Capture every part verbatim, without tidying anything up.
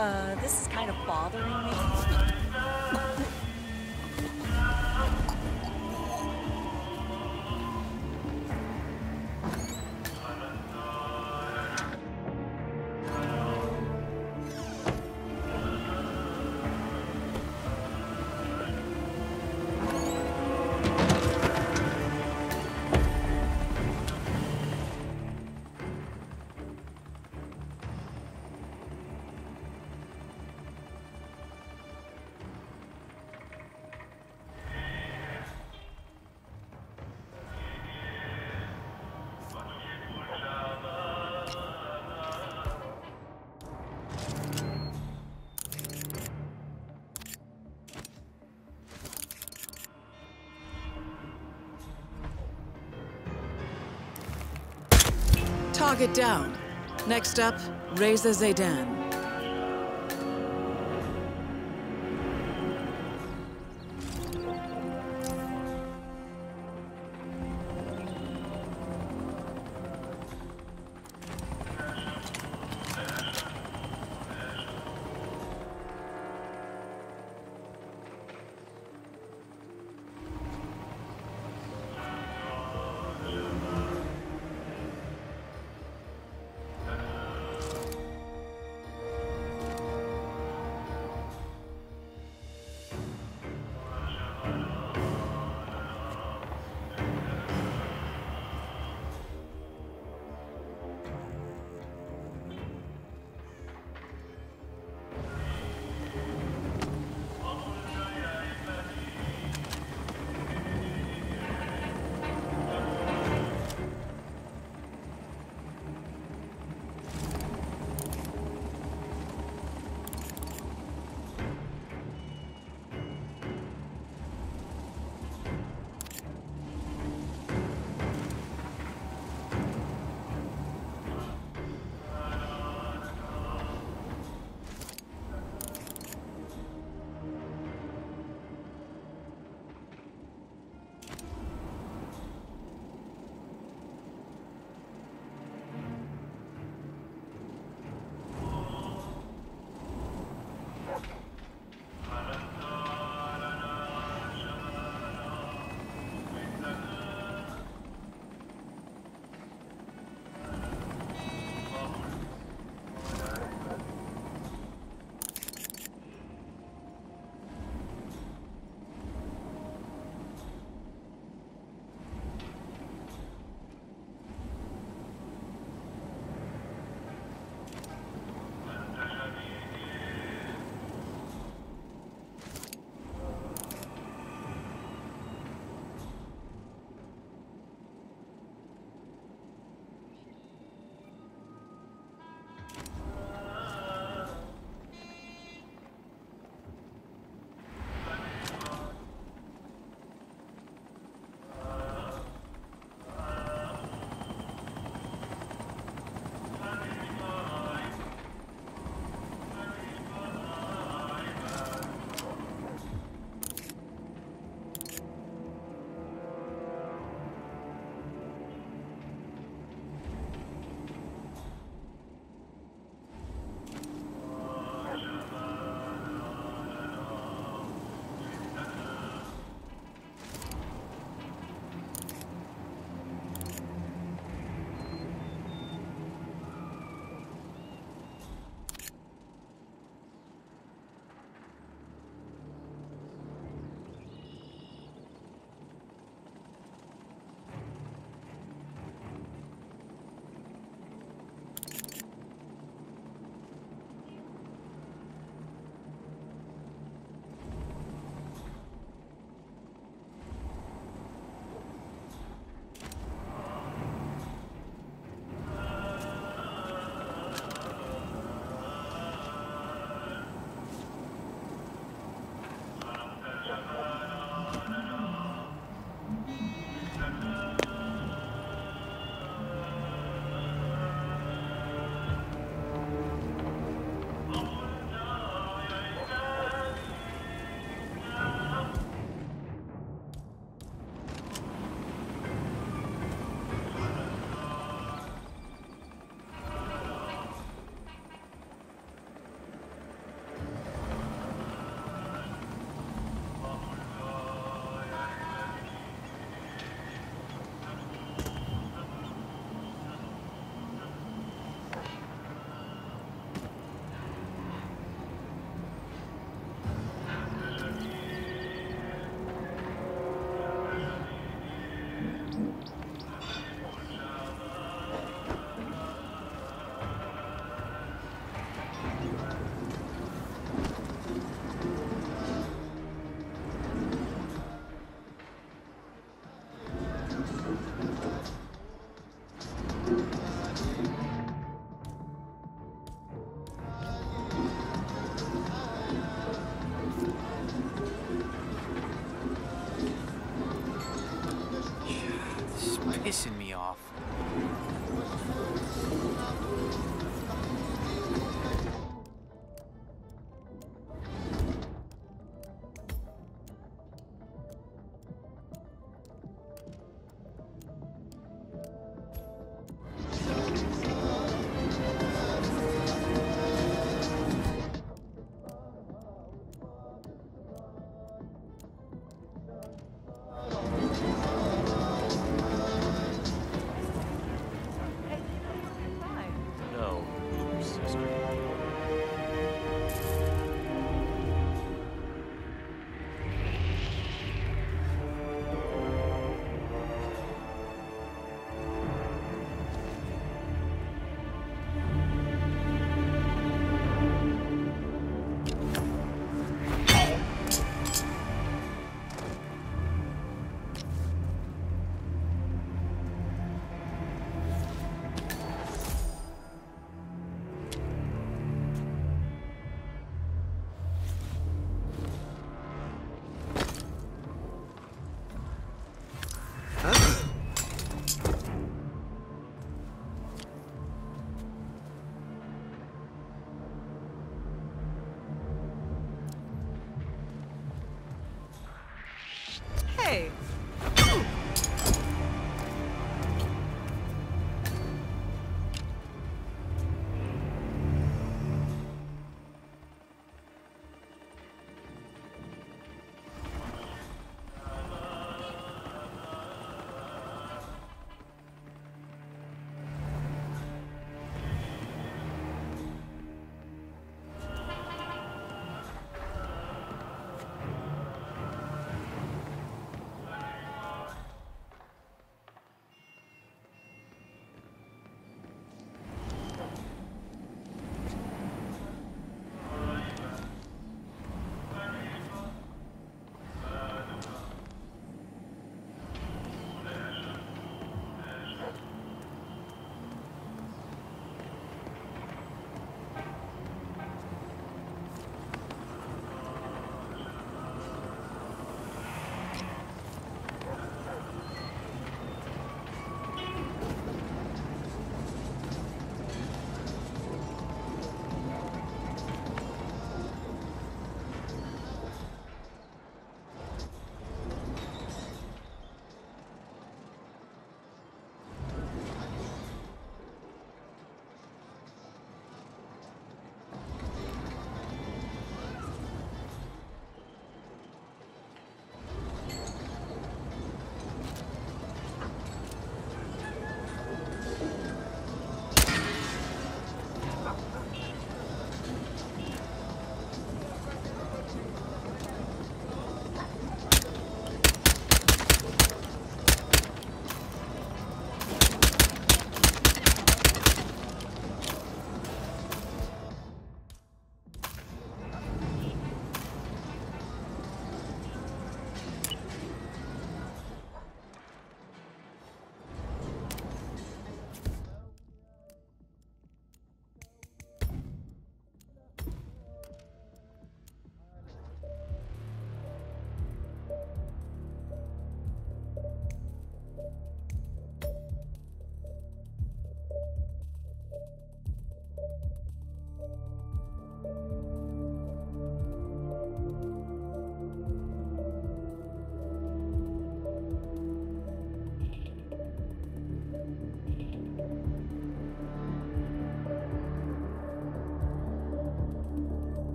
Uh, this is kind of bothering me. Target down. Next up, Reza Zaydan.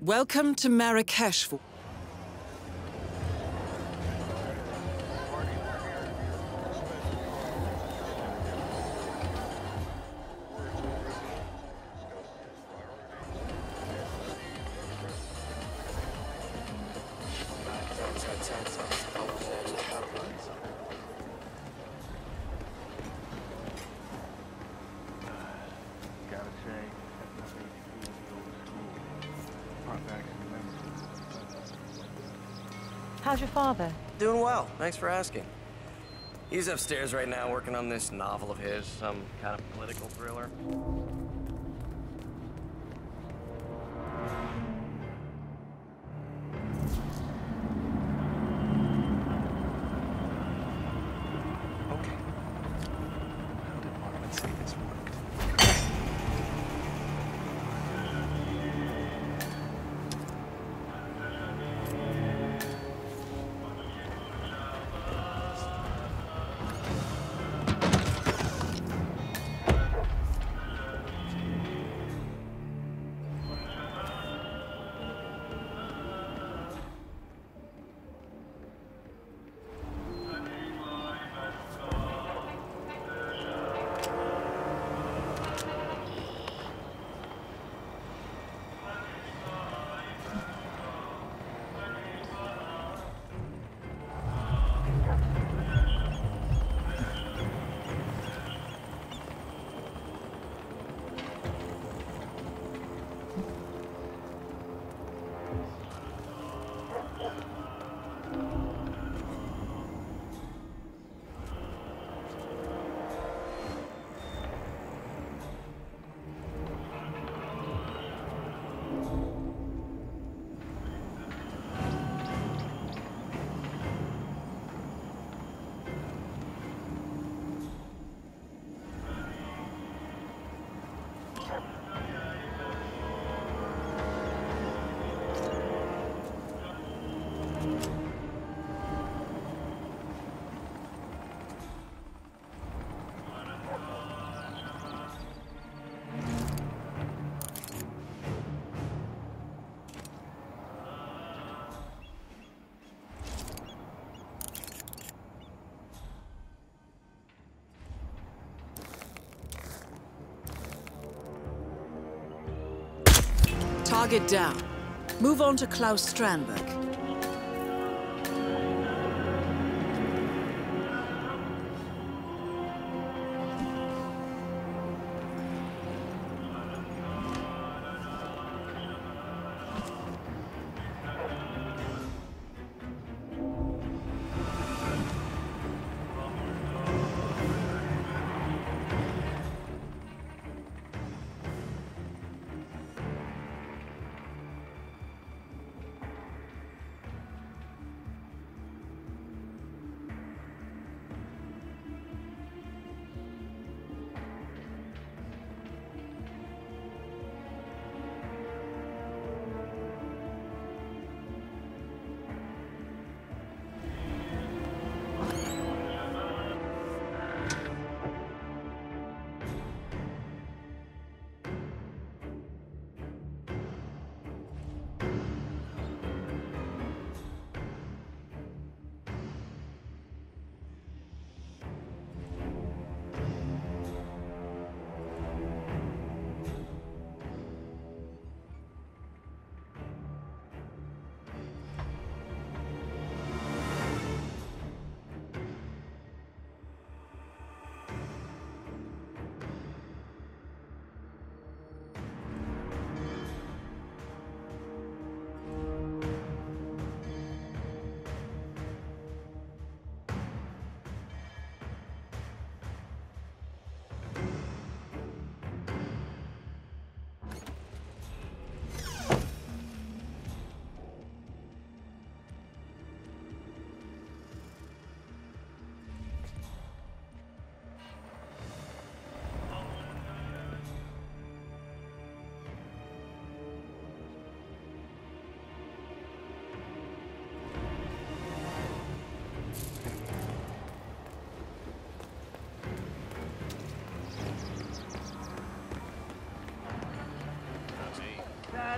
Welcome to Marrakesh. For How's your father? Doing well, thanks for asking. He's upstairs right now working on this novel of his, some kind of political thriller. Okay. How did Marvin say this worked? target down. Move on to Klaus Strandberg.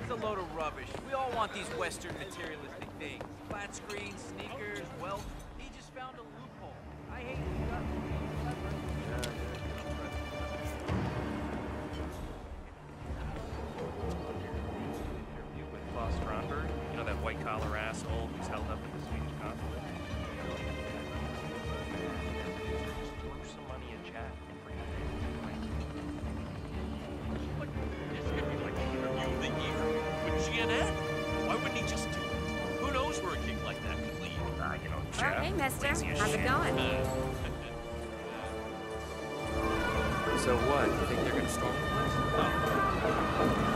That's a load of rubbish. We all want these Western materialistic things. Flat screens, sneakers, wealth. He just found a loophole. I hate these guys. Interview with Klaus Strandberg. You know that white-collar asshole who's held up in the Swedish consulate? Just throw some money in chat and bring it in. But this could be like interview of the year with G N N. Why wouldn't he just do it? Who knows where a gig like that could lead? Ah, you know, Oh, chat. hey, mister. lazy as How's it shit. going? So what? You think they're gonna storm the place?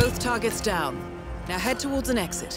Both targets down. Now head towards an exit.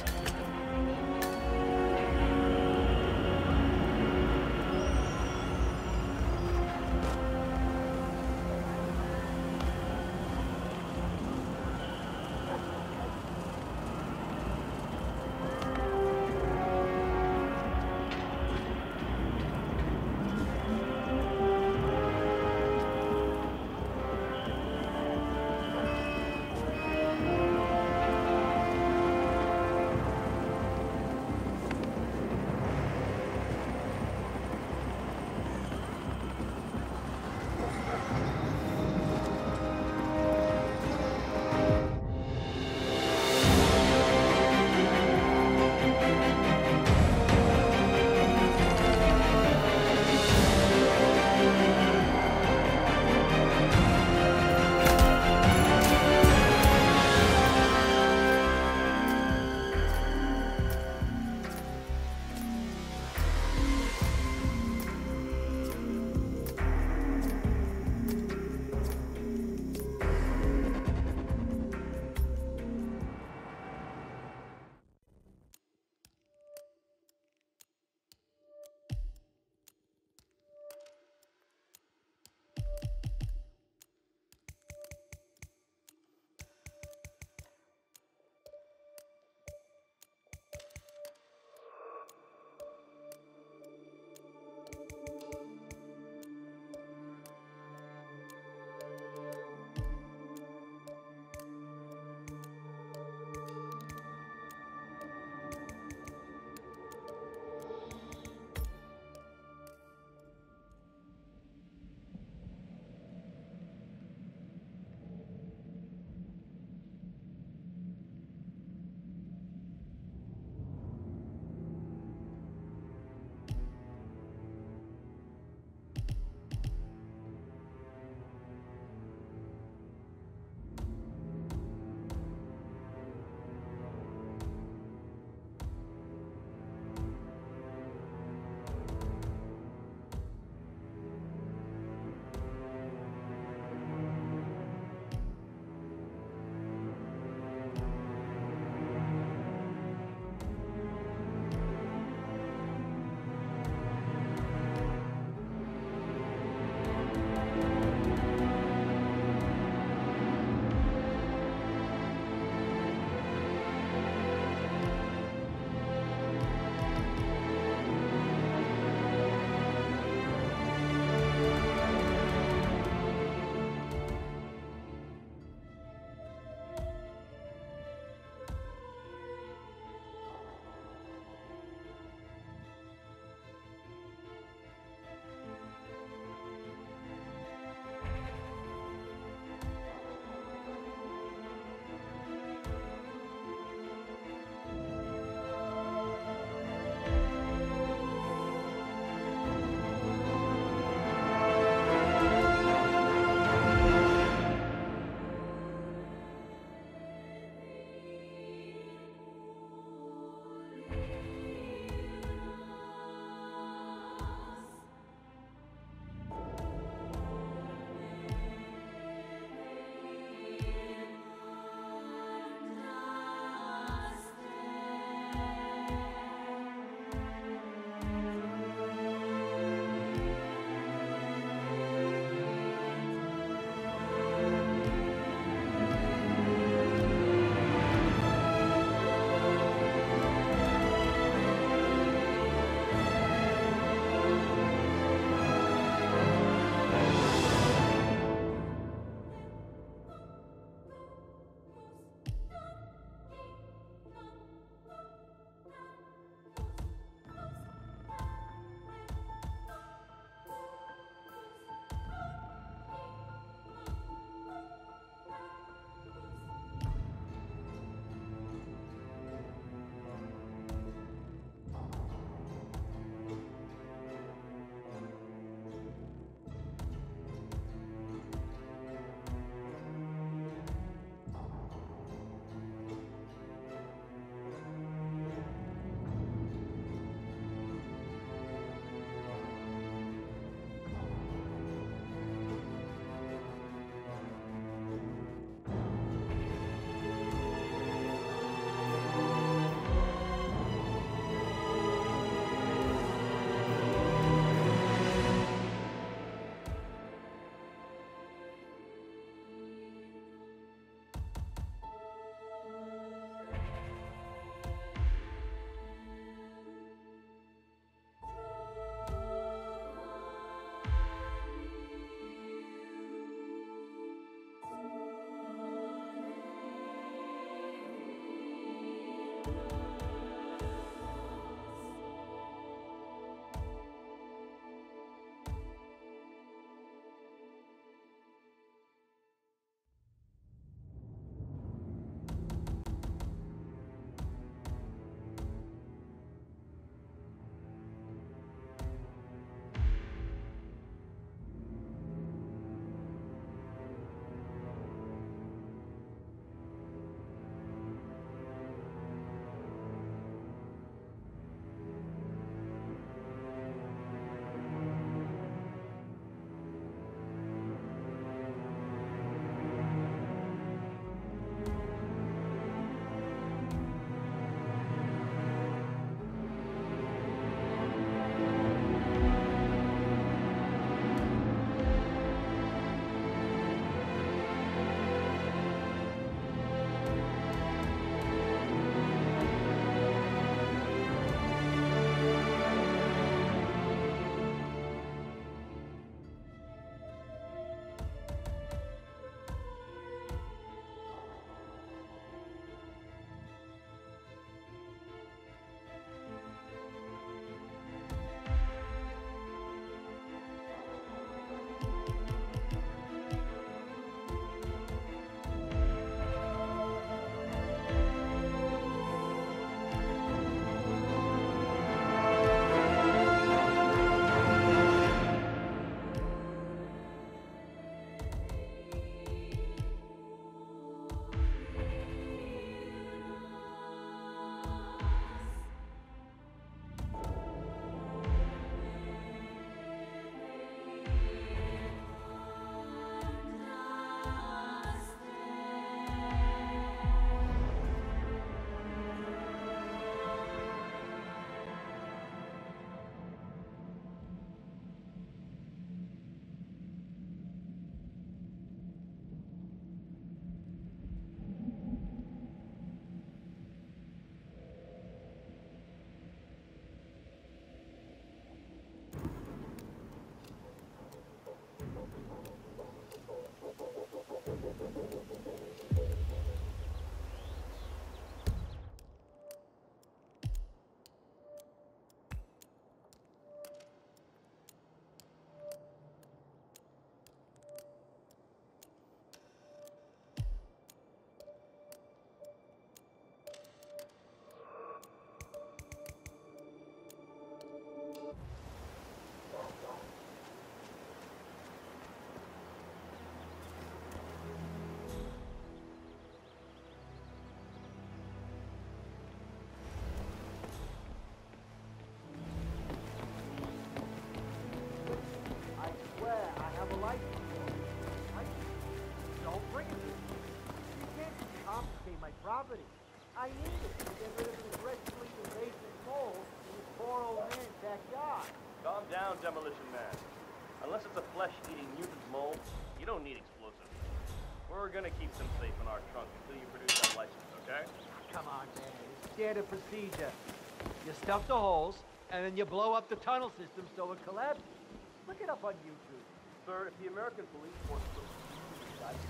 property. I need it to get rid of an aggressively invasive mole in this poor old man's backyard. Calm down, Demolition Man. Unless it's a flesh-eating mutant mole, you don't need explosives. We're gonna keep them safe in our trunk until you produce that license, okay? Come on, man. It's standard procedure. You stuff the holes, and then you blow up the tunnel system so it collapses. Look it up on YouTube. Sir, if the American police force was I'm pretty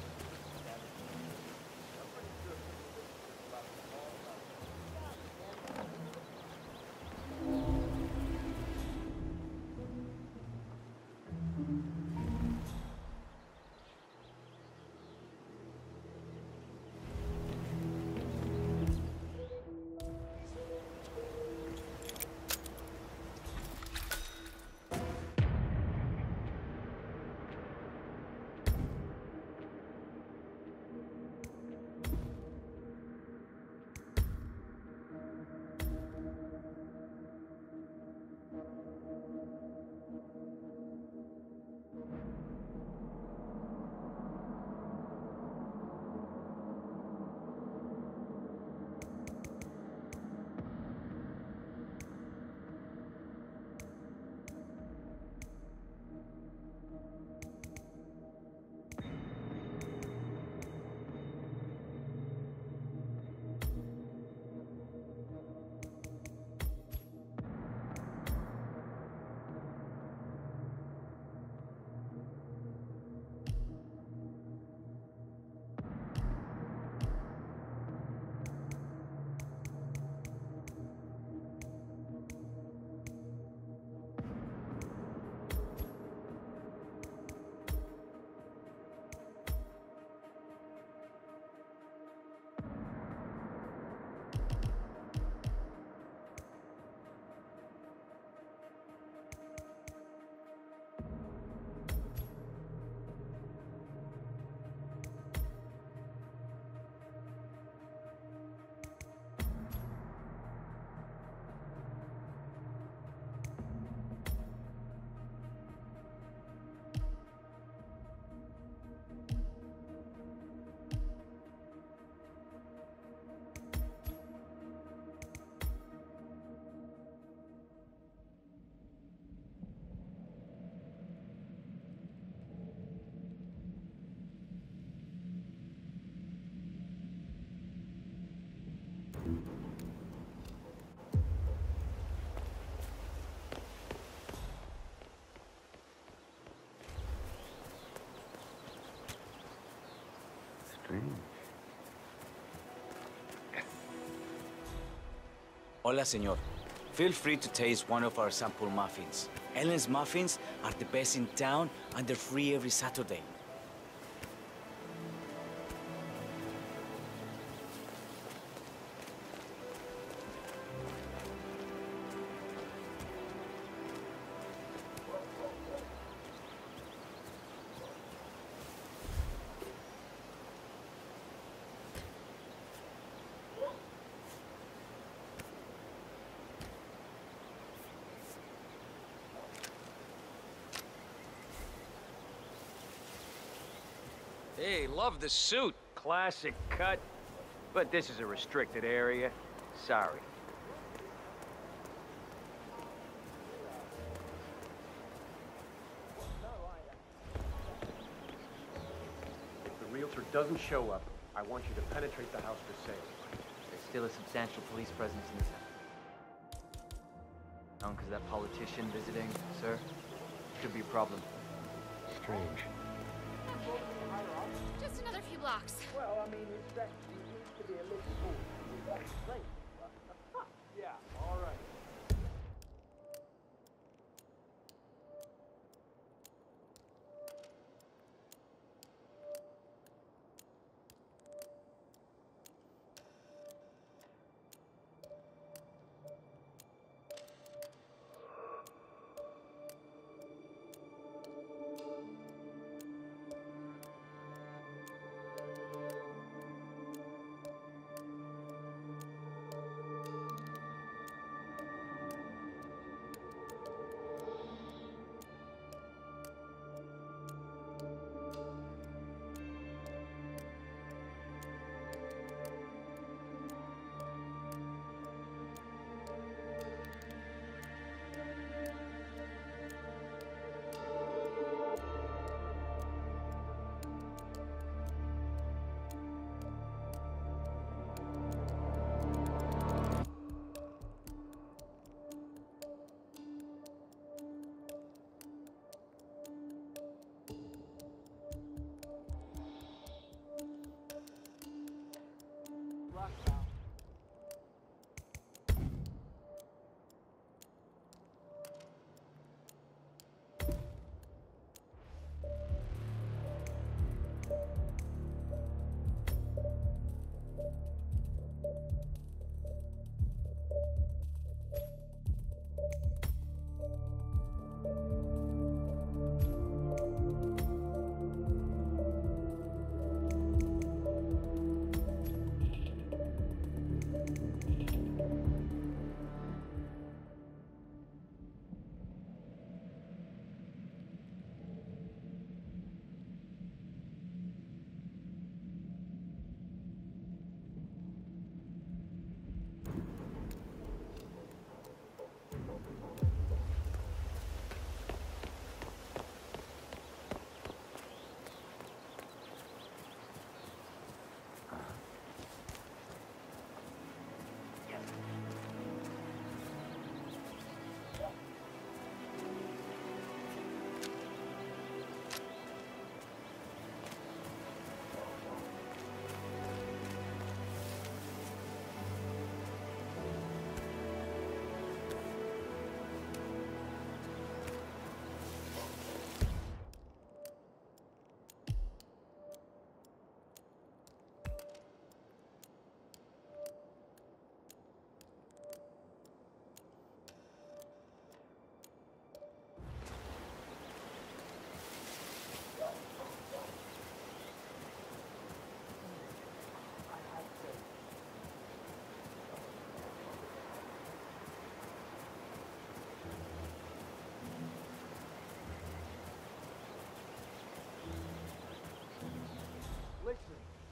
sure about all about Hola, señor. Feel free to taste one of our sample muffins. Ellen's muffins are the best in town, and they're free every Saturday. Hey, love the suit. Classic cut. But this is a restricted area. Sorry. If the realtor doesn't show up, I want you to penetrate the house for sale. There's still a substantial police presence in this town. Because that politician visiting, sir, could be a problem. Strange. Just another few blocks. Well, I mean, it's that it needs to be a little cool. Right. Yeah, all right.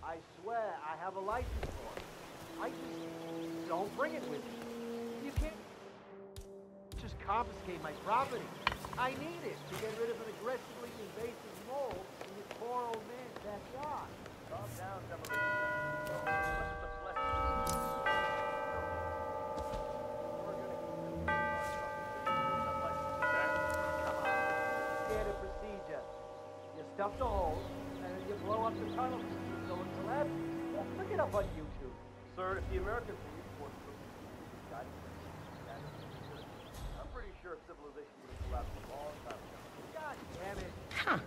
I swear I have a license for it. I just don't bring it with me. You can't just confiscate my property. I need it to get rid of an aggressively invasive mole in this poor old man's backyard. Calm down, demolition man. Unless it's a flesh eating. We're gonna keep them safe on our truck until you produce that license, okay? Come on. Standard procedure. You stuff the holes, and then you blow up the tunnel system so it collapses. Look it up on YouTube. Sir, if the American police force was to guide you, I'm pretty sure civilization would have collapsed a long time ago. God damn it. Huh.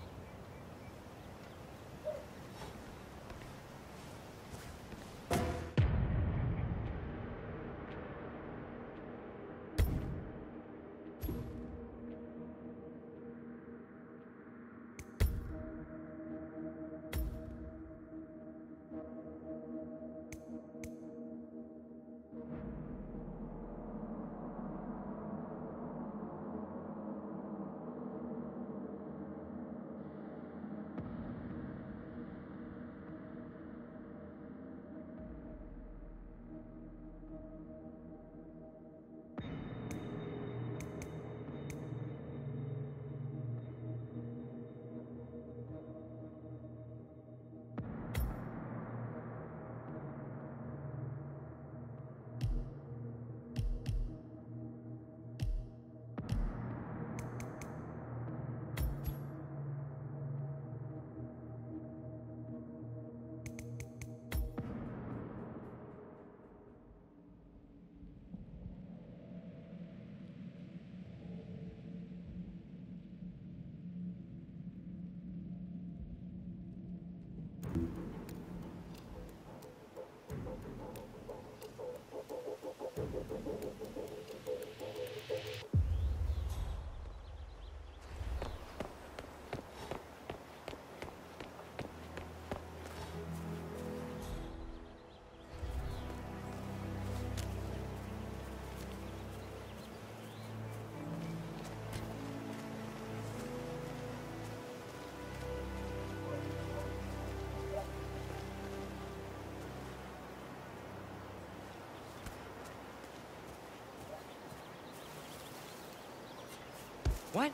What?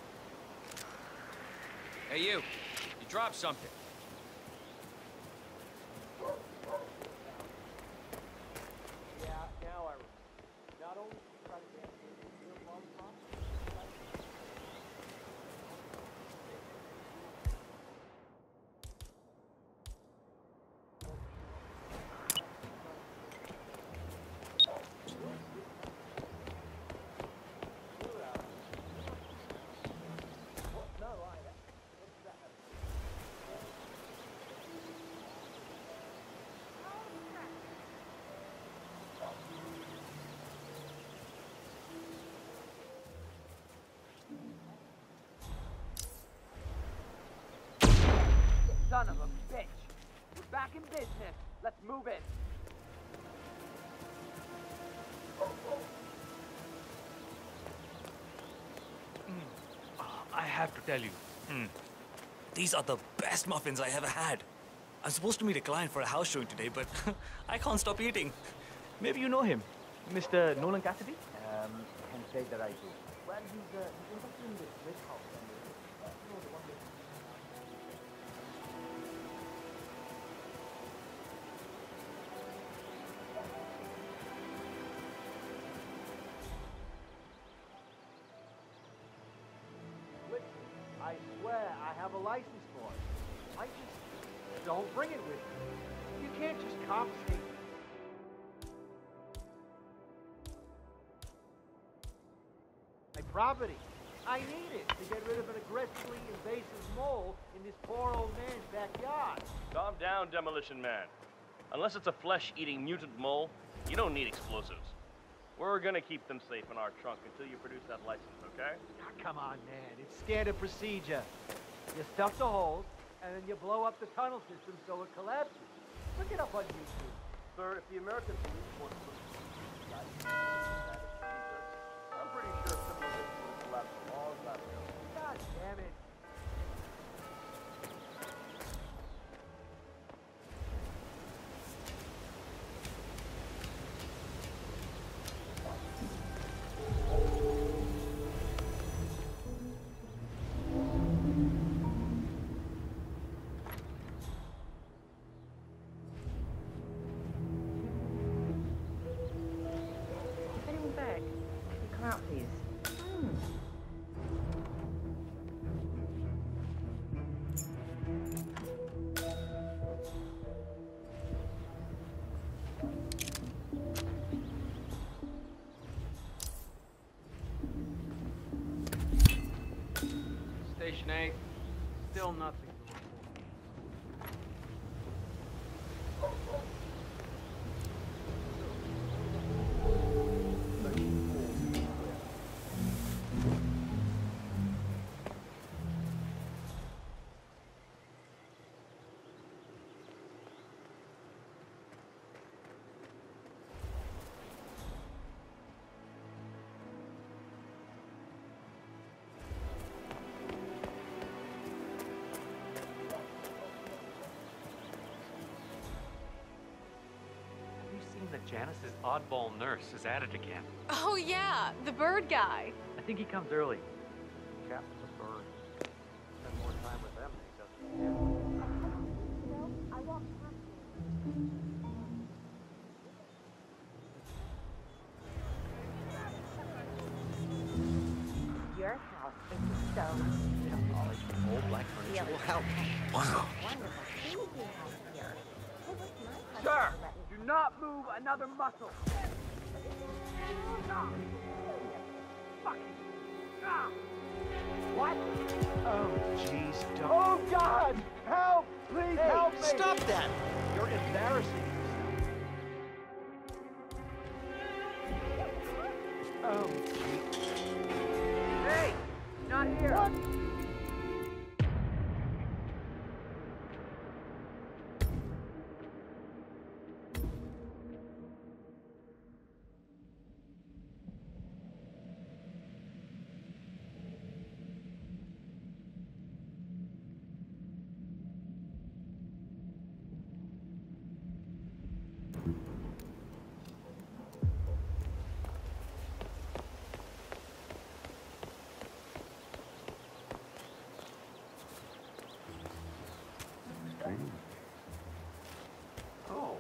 Hey, you. You dropped something. Yeah, now I remember. Not only did you try to get me to your mom's mom, son of a bitch. We're back in business. Let's move it. I have to tell you, mm, these are the best muffins I ever had. I'm supposed to meet a client for a house showing today, but I can't stop eating. Maybe you know him, Mister Nolan Cassidy? Um, can say that I do. Well, he's, uh, he's invested in this brick house. And, uh, you know, the one that... Listen, I swear I have a license for it. I just don't bring it with me. You can't just confiscate my property. I need it to get rid of an aggressively invasive mole in this poor old man's backyard. Calm down, Demolition Man. Unless it's a flesh-eating mutant mole, you don't need explosives. We're gonna keep them safe in our trunk until you produce that license, okay? Ah, come on, man. It's standard procedure. You stuff the holes, and then you blow up the tunnel system so it collapses. Look it up on YouTube. Sir, if the American police force was to guide you, I'm pretty sure civilization would have collapsed a long time ago. God damn it. Still nothing. That Janice's oddball nurse is at it again. Oh yeah, the bird guy. I think he comes early. Chap's a bird. Spend more time with them than he does with him. I walked past your house is so beautiful. Old black furniture will help. Wow. Wonderful things you have here. It was nice. Sir, do not move another muscle. Ah. Fuck. Ah. What? Oh, jeez, don't. Oh, God! Help! Please Hey, help me! stop that! You're embarrassing yourself. Oh, Hey! Not here! What? Oh.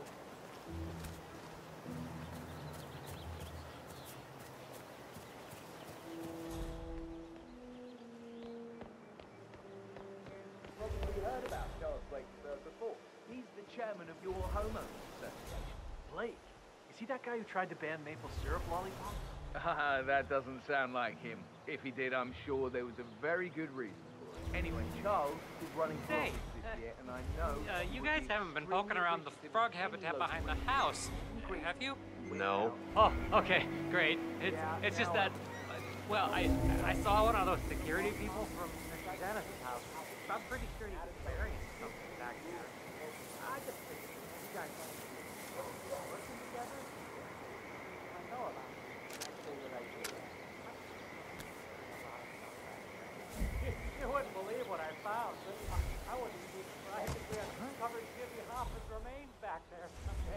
Probably heard about Charles Blake uh, before. he's the chairman of your homeowners association. Blake. Is he that guy who tried to ban maple syrup lollipops? Ah, that doesn't sound like him. If he did, I'm sure there was a very good reason for it. Anyway, Charles is running for Hey, office this year, and I know... Uh, you guys haven't been poking around the frog habitat behind the house, have you? No. Oh, okay, great. It's it's just that, uh, well, I I saw one of those security people from Janice's house. I'm pretty sure he experienced something back there. I just figured you guys working together. I know about it. Actually, what I do. You wouldn't believe what I found. I wouldn't be surprised if we had uncovered Jimmy Hoffa's remains back there someday.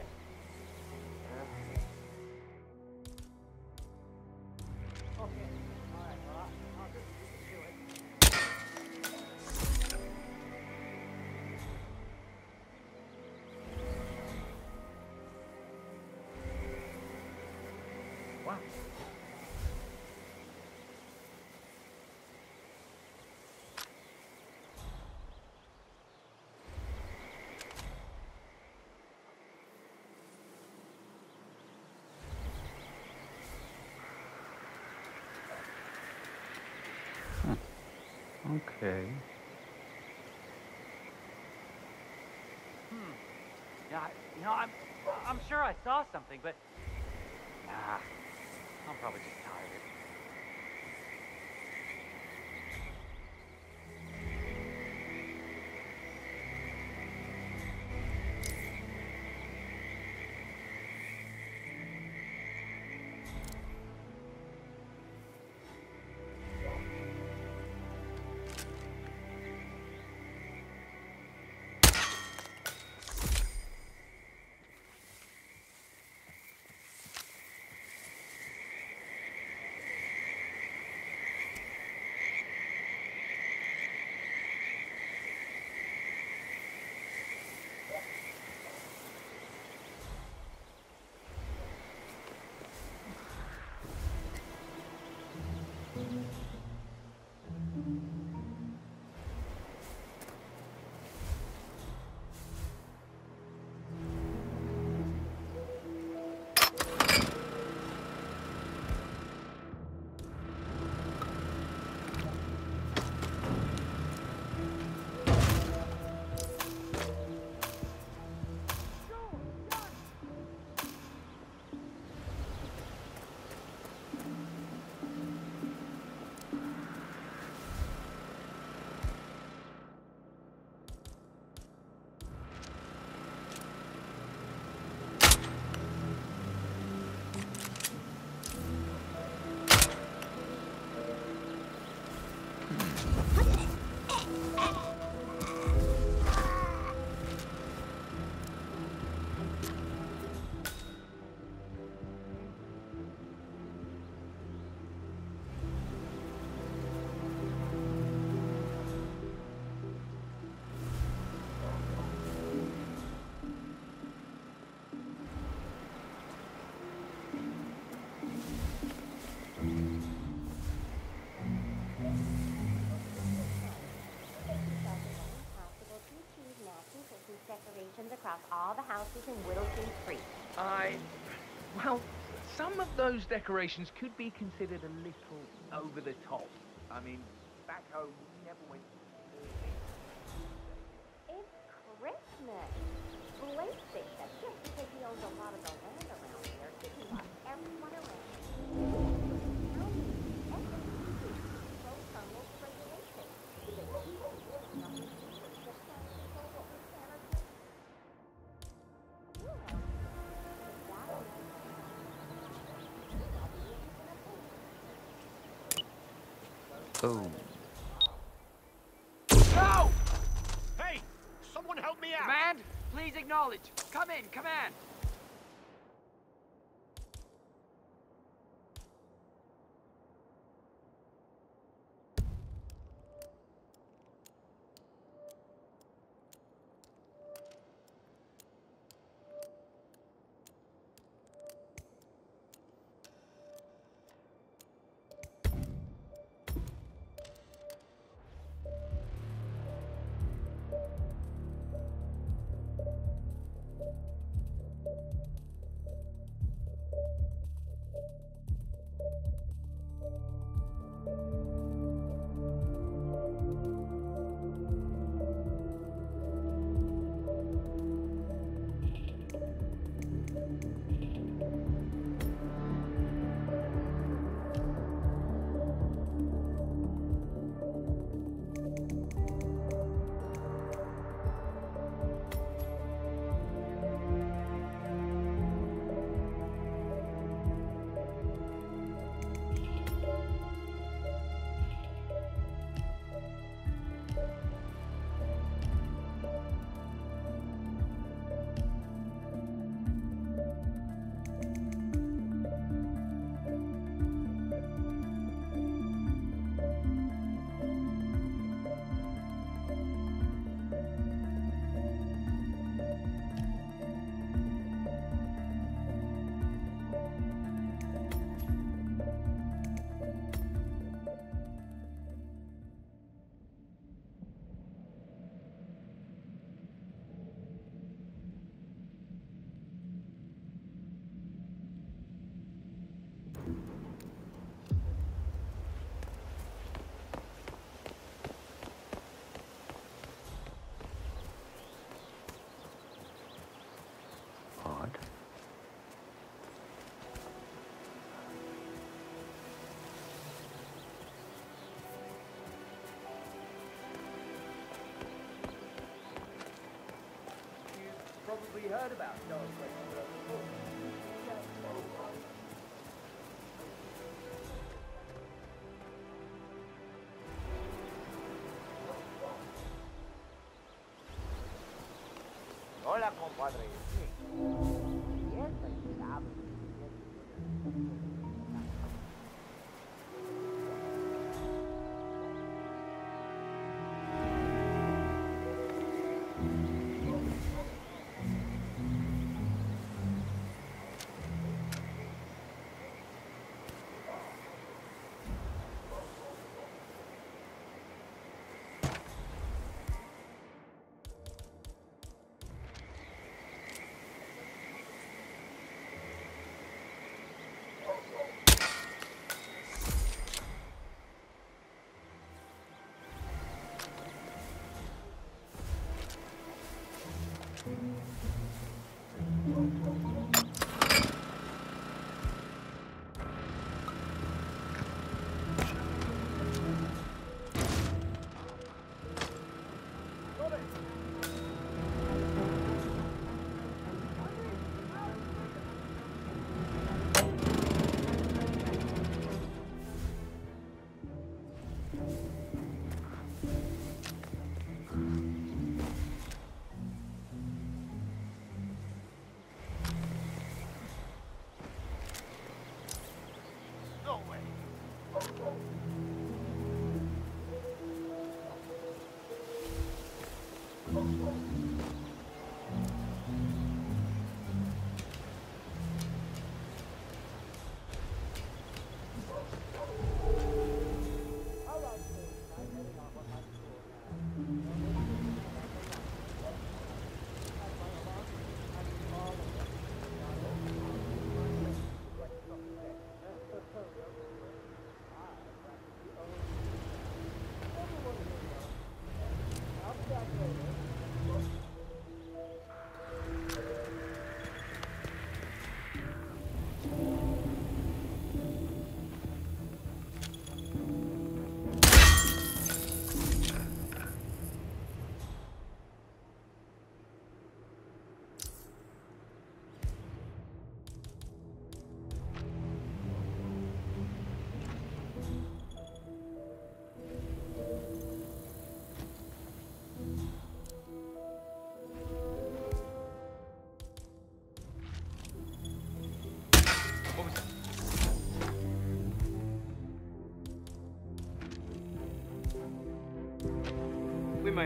Okay. All right. Well, I'll, I'll just do it. Wow. Okay. Hmm. Yeah, I- you know, I'm I'm sure I saw something, but nah, I'm probably just tired. decorations across all the houses in Whittlesey Street. I... Well, some of those decorations could be considered a little over the top. I mean, back home, we never went... It's Christmas. Blake thinks that just because he owns a lot of the land around here, he can boss everyone around. Oh. No! Hey! Someone help me out! Command, please acknowledge. Come in, command. Probably heard about Dark West before. Hola, compadre. Yes, I have.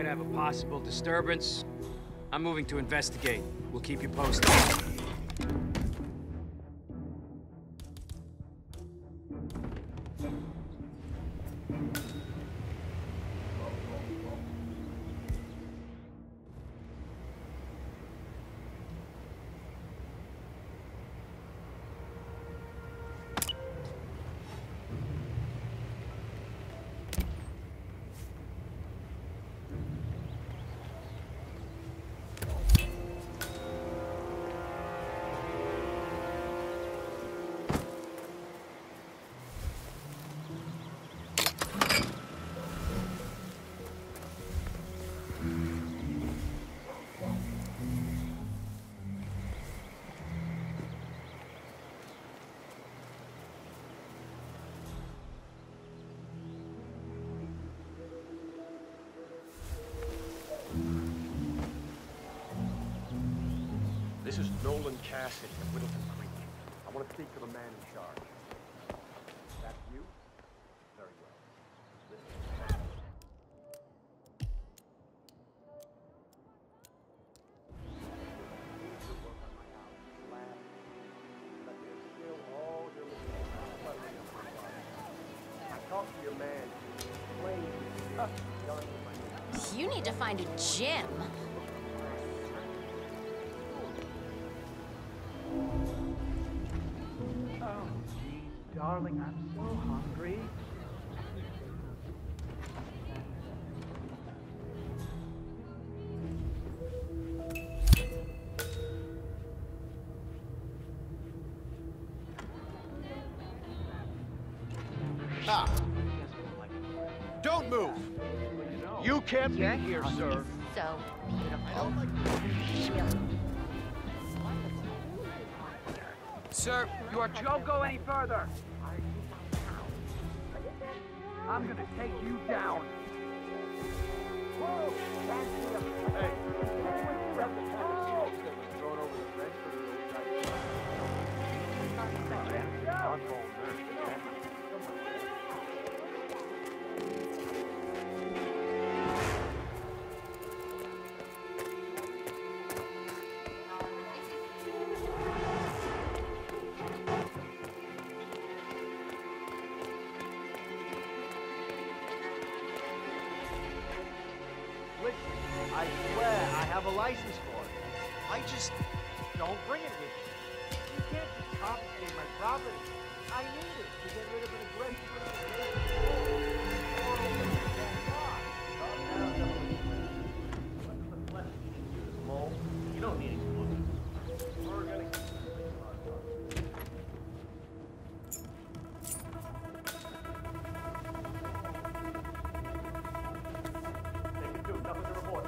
might have a possible disturbance. I'm moving to investigate. We'll keep you posted. This is Nolan Cassidy of Whittleton Creek. I want to speak to the man in charge. That's you? Very well. Listen. You work on my house. Last. But there's still all your little cluttering up my body. I talked to your man. Wayne. Uh, yelling at my name. You need to find a gym. Darling, I'm so hungry. Ah! Don't move! You can't be here, sir. So beautiful. Sir, your Joe go any further. I'm gonna take you down. Whoa! Hey! Grab the pack of smokes that was thrown over the fence for the old guy. I'm home, man. I swear, I have a license for it. I just don't bring it with me. You can't just confiscate my property. I need it to get rid of an aggressive... You don't need explosives. We're gonna keep this in our trunk. Take it two, nothing to report.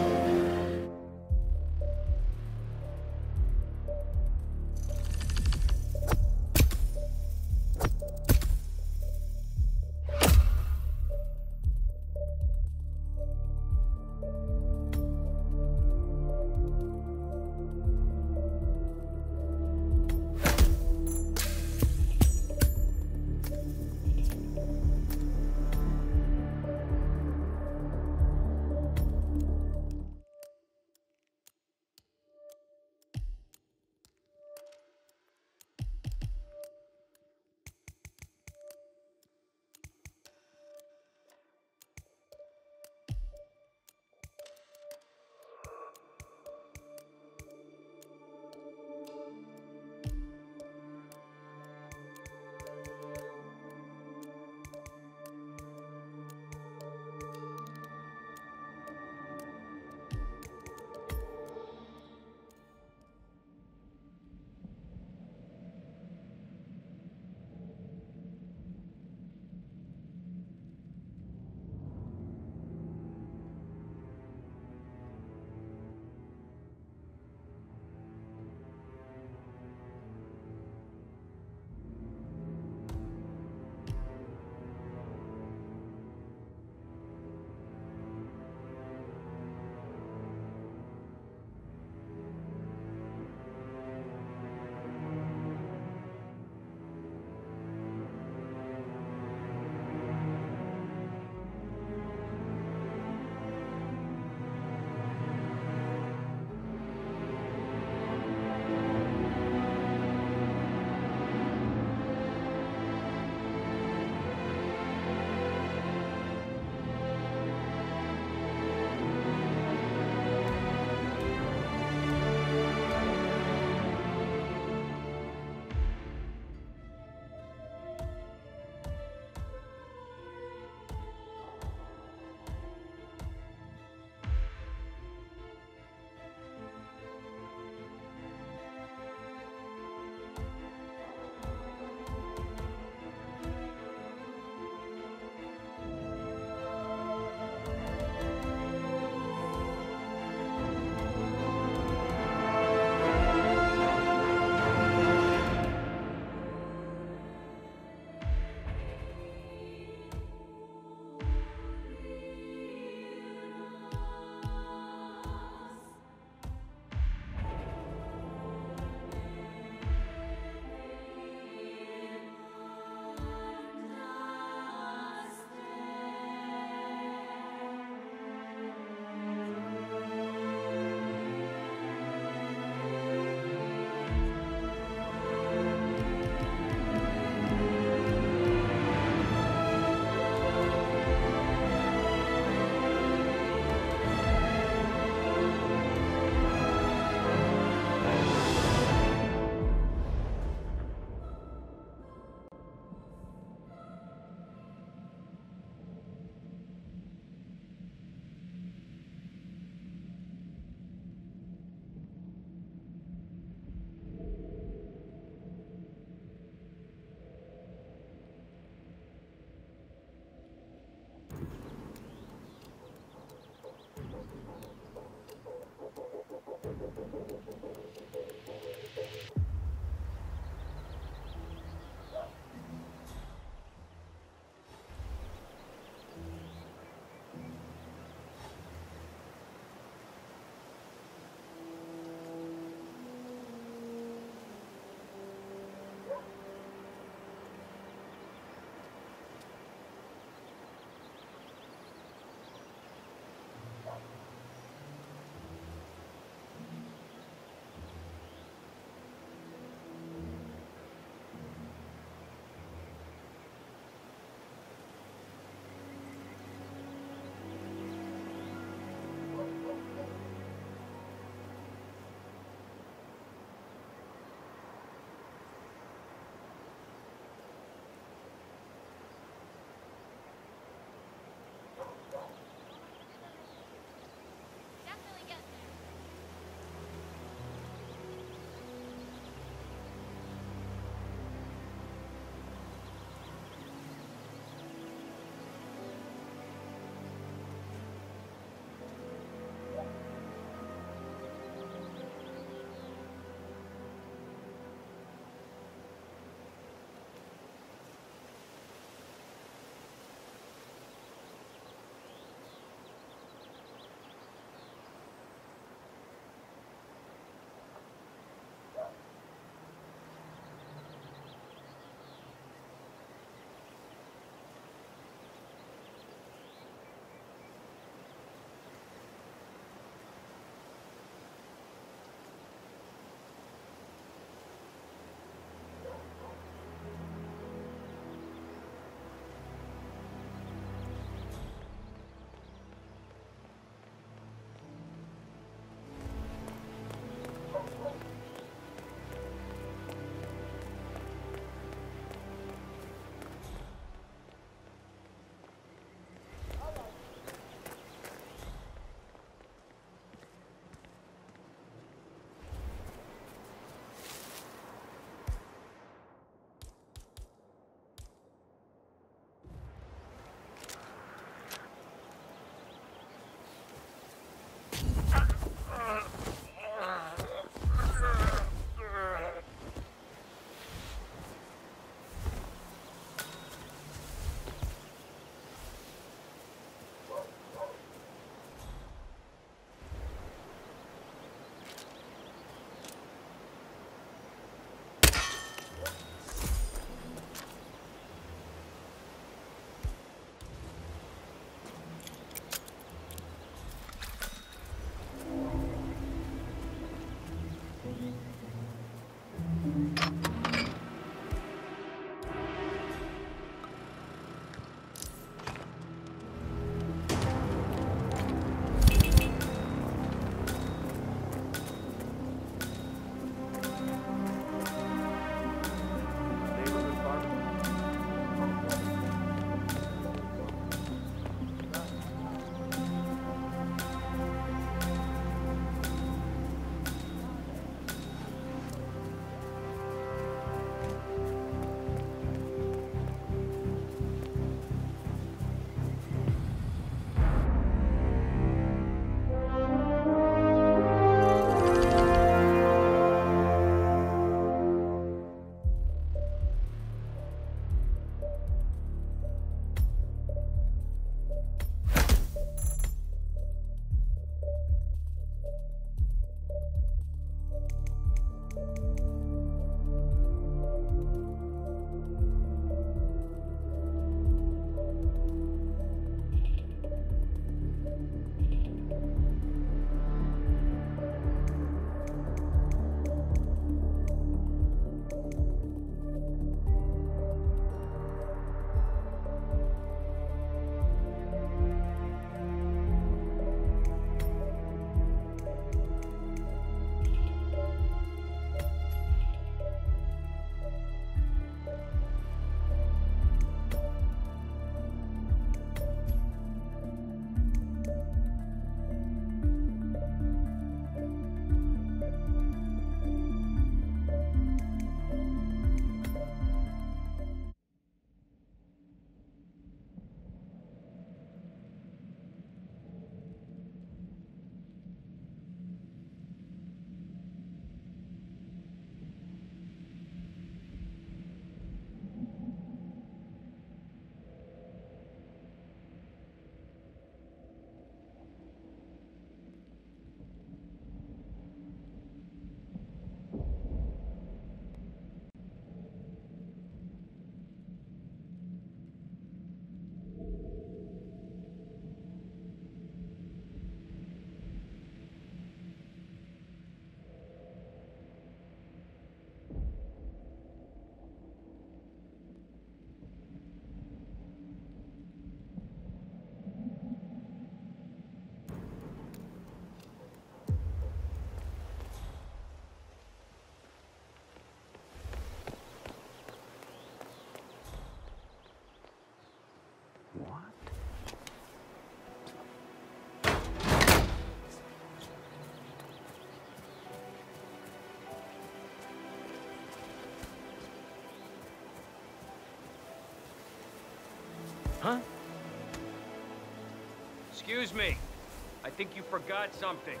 Excuse me. I think you forgot something.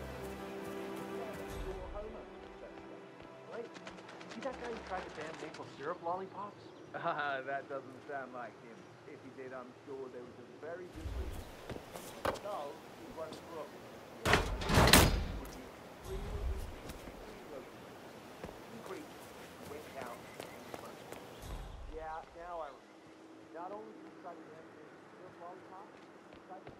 Wait, see that guy who tried to ban maple syrup lollipops? Ah, that doesn't sound like him. If he did, I'm sure there was a very good reason. So, he was crook. Yeah, now I remember. Not only did he try to ban maple syrup lollipops, he tried to...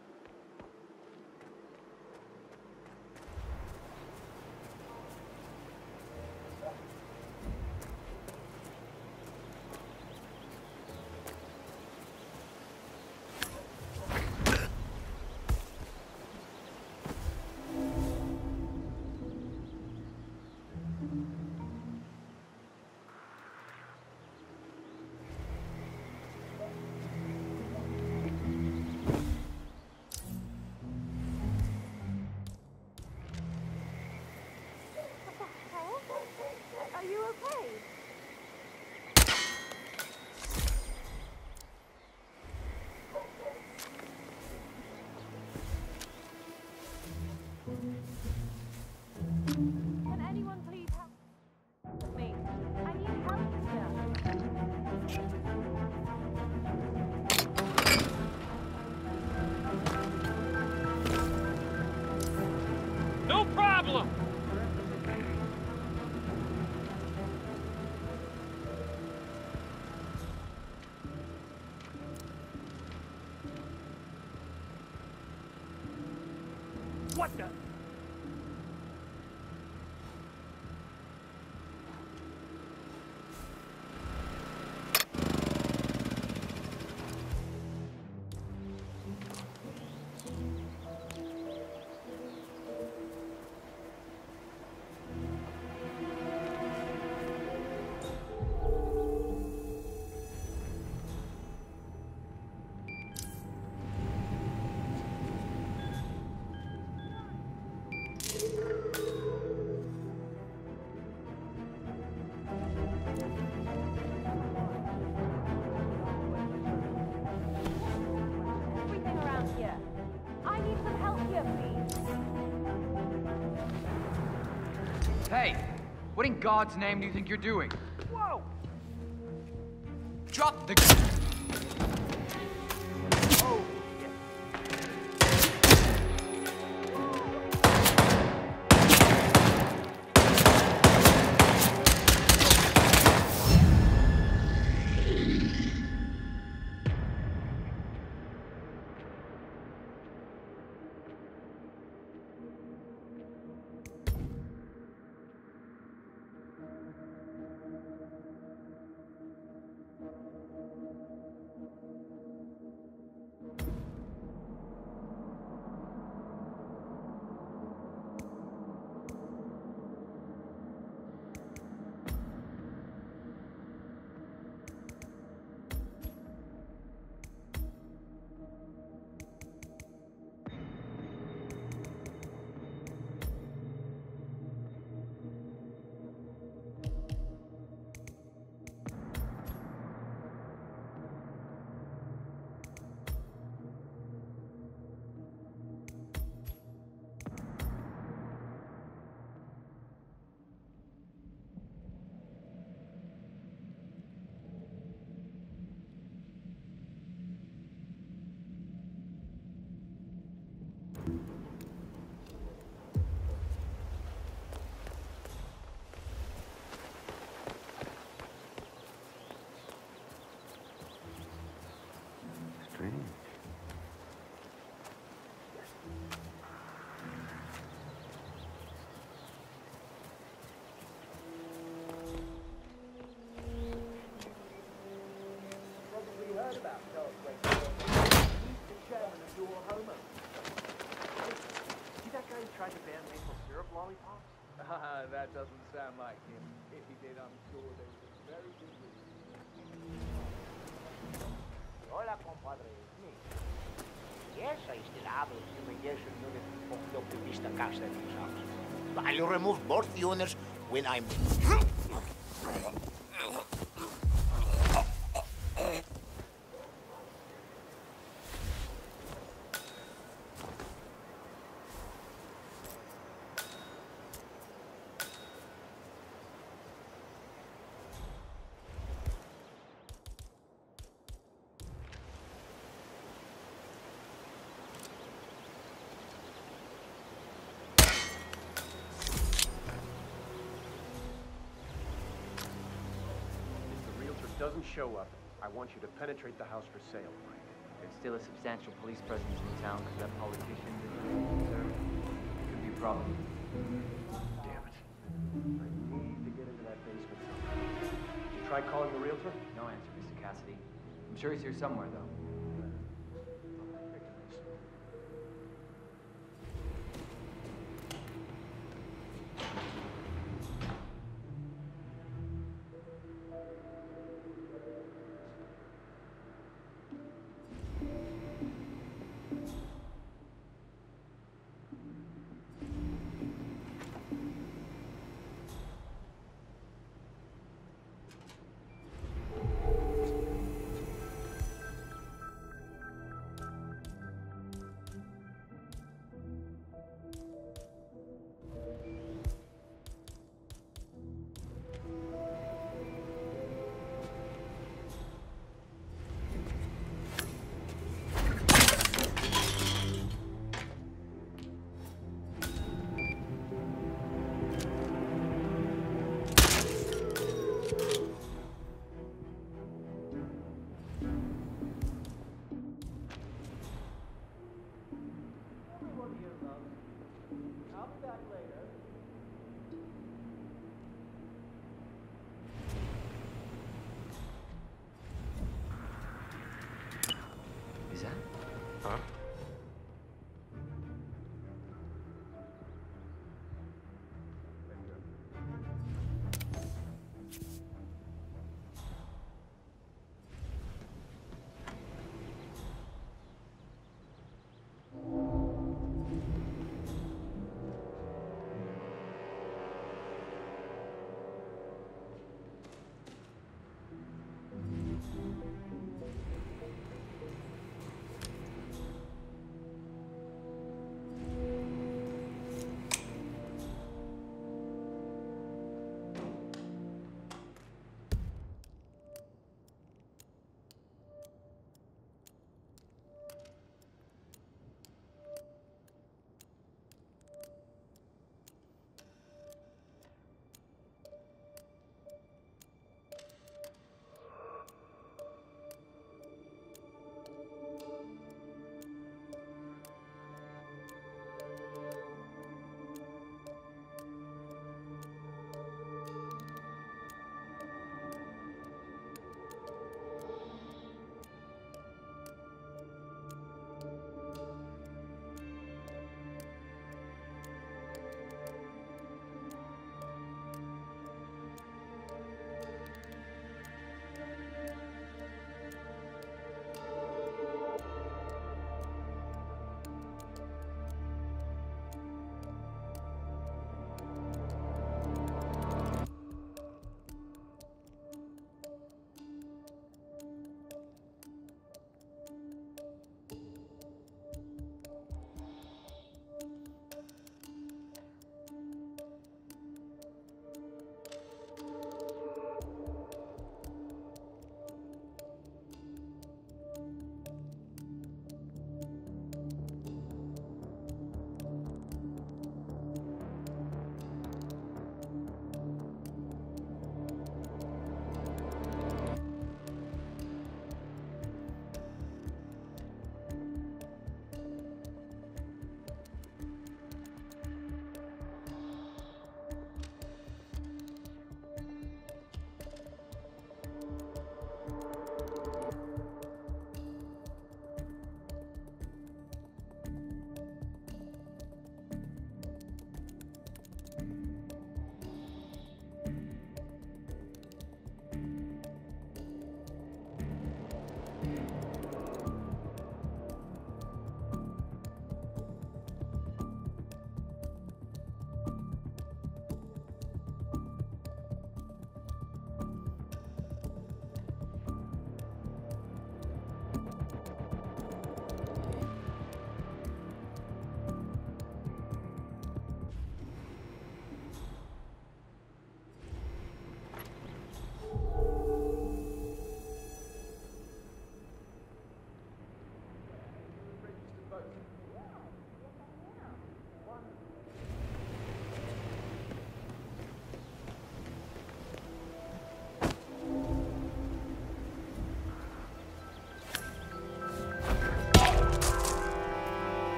Are you okay? Can anyone please help me? I need help here. No problem! What the? Everything around here. I need some help here, please. Hey, what in God's name do you think you're doing? Whoa! Drop the... Oh, heard about Charles Grayson. He's the chairman of your Homo. See that guy who tried to ban maple syrup lollipops? Ah, that doesn't sound like him. If he did, I'm sure there was a very good reason. Hola, compadre. It's me. Yes, I still have a fumigation unit hooked up to Mister Castelli's house. I'll remove both units when I'm... doesn't show up, I want you to penetrate the house for sale, Frank. There's still a substantial police presence in town because that politician didn't serve. It could be a problem. Damn it. I need to get into that basement somehow. Did you try calling the realtor? No answer, Mister Cassidy. I'm sure he's here somewhere, though.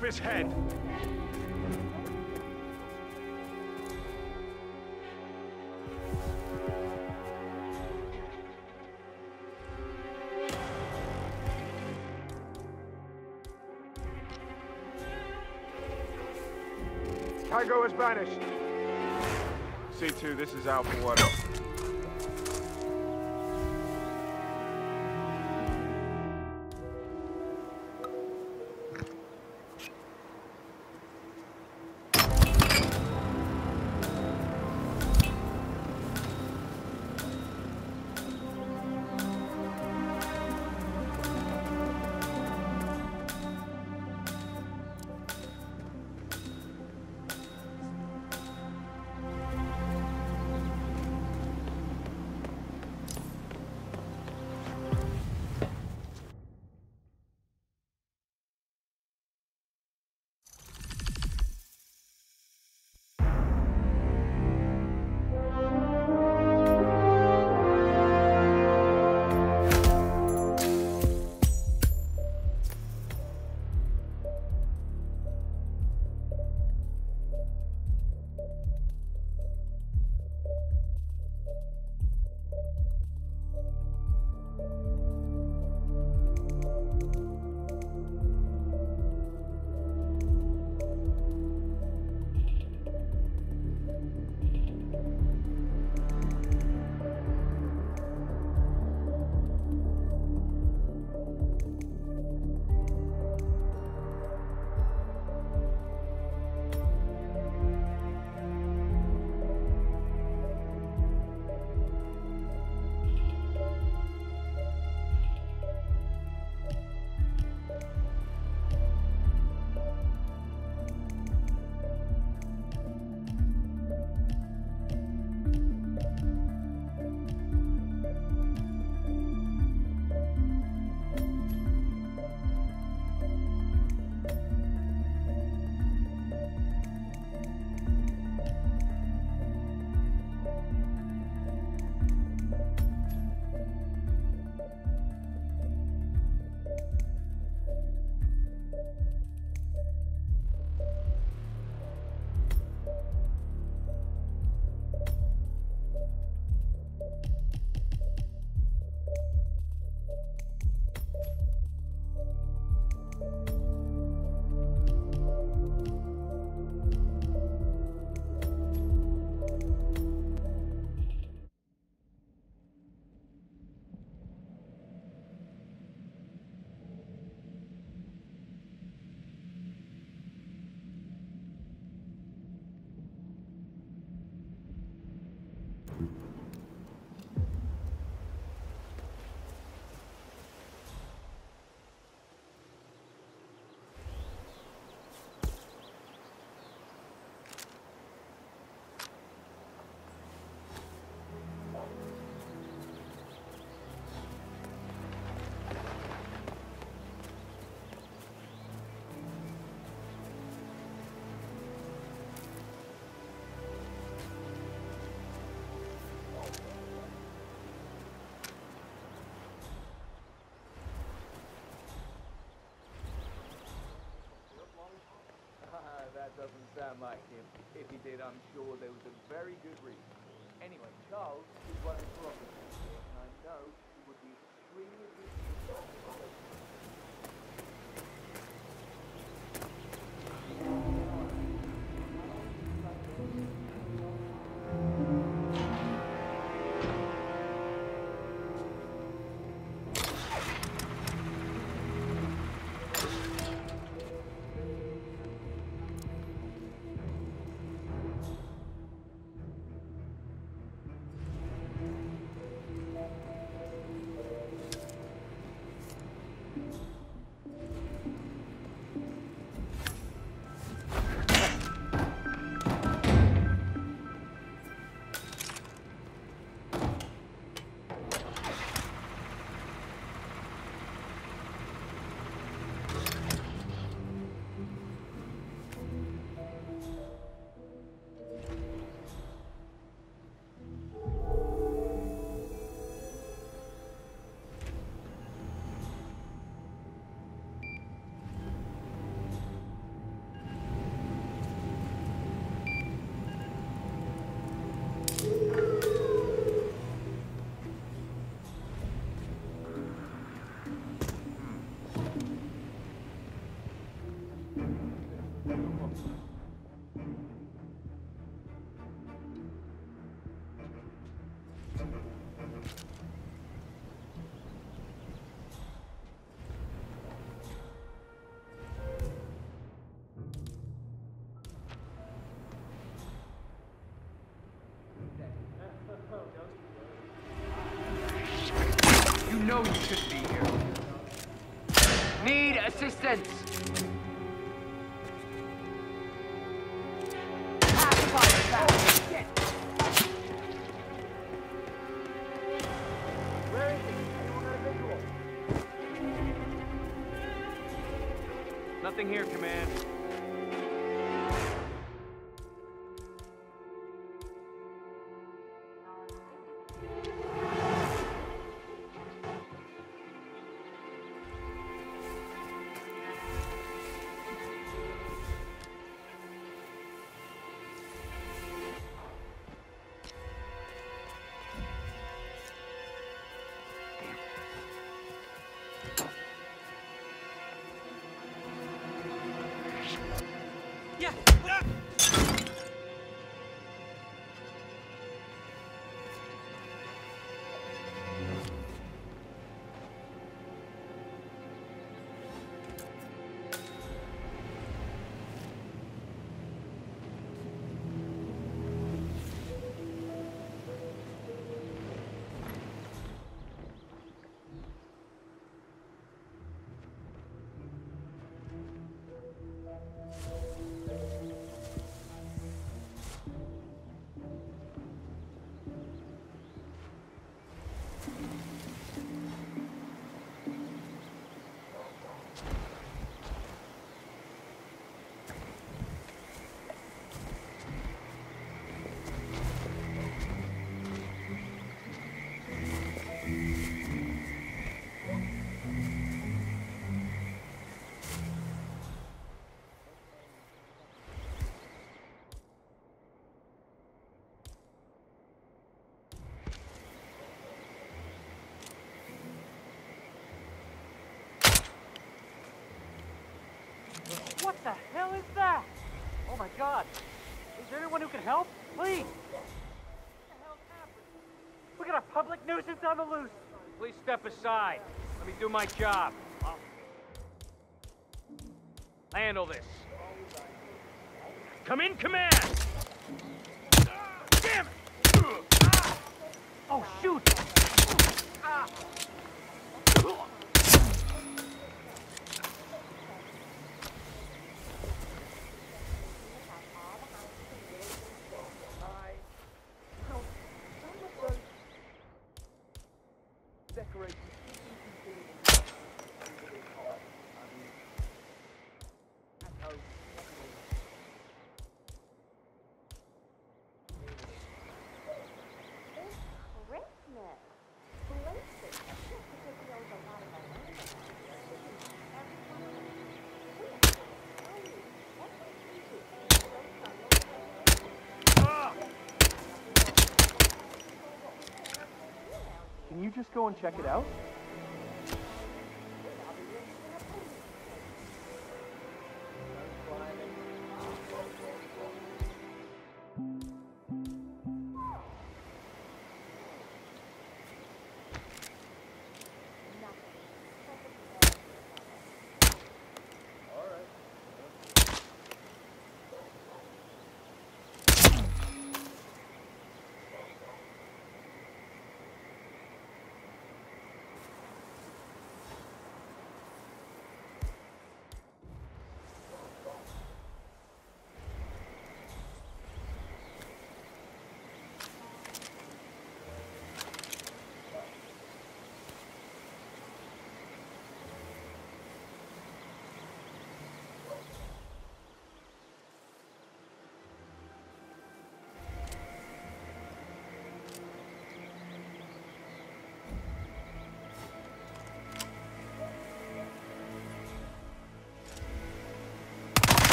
up his head. Tango has vanished. C two, this is Alpha One. That doesn't sound like him. If he did, I'm sure there was a very good reason. Anyway, Charles is running for office, and I know he would be extremely useful. know you should be here. Need assistance. Where is he? Anyone got a visual? Nothing here, Command. Yeah. What the hell is that? Oh my god. Is there anyone who can help? Please. We got a public nuisance on the loose. Please step aside. Let me do my job. I'll handle this. Come in, Command! Damn it! Oh, shoot! Ah. Can you just go and check it out?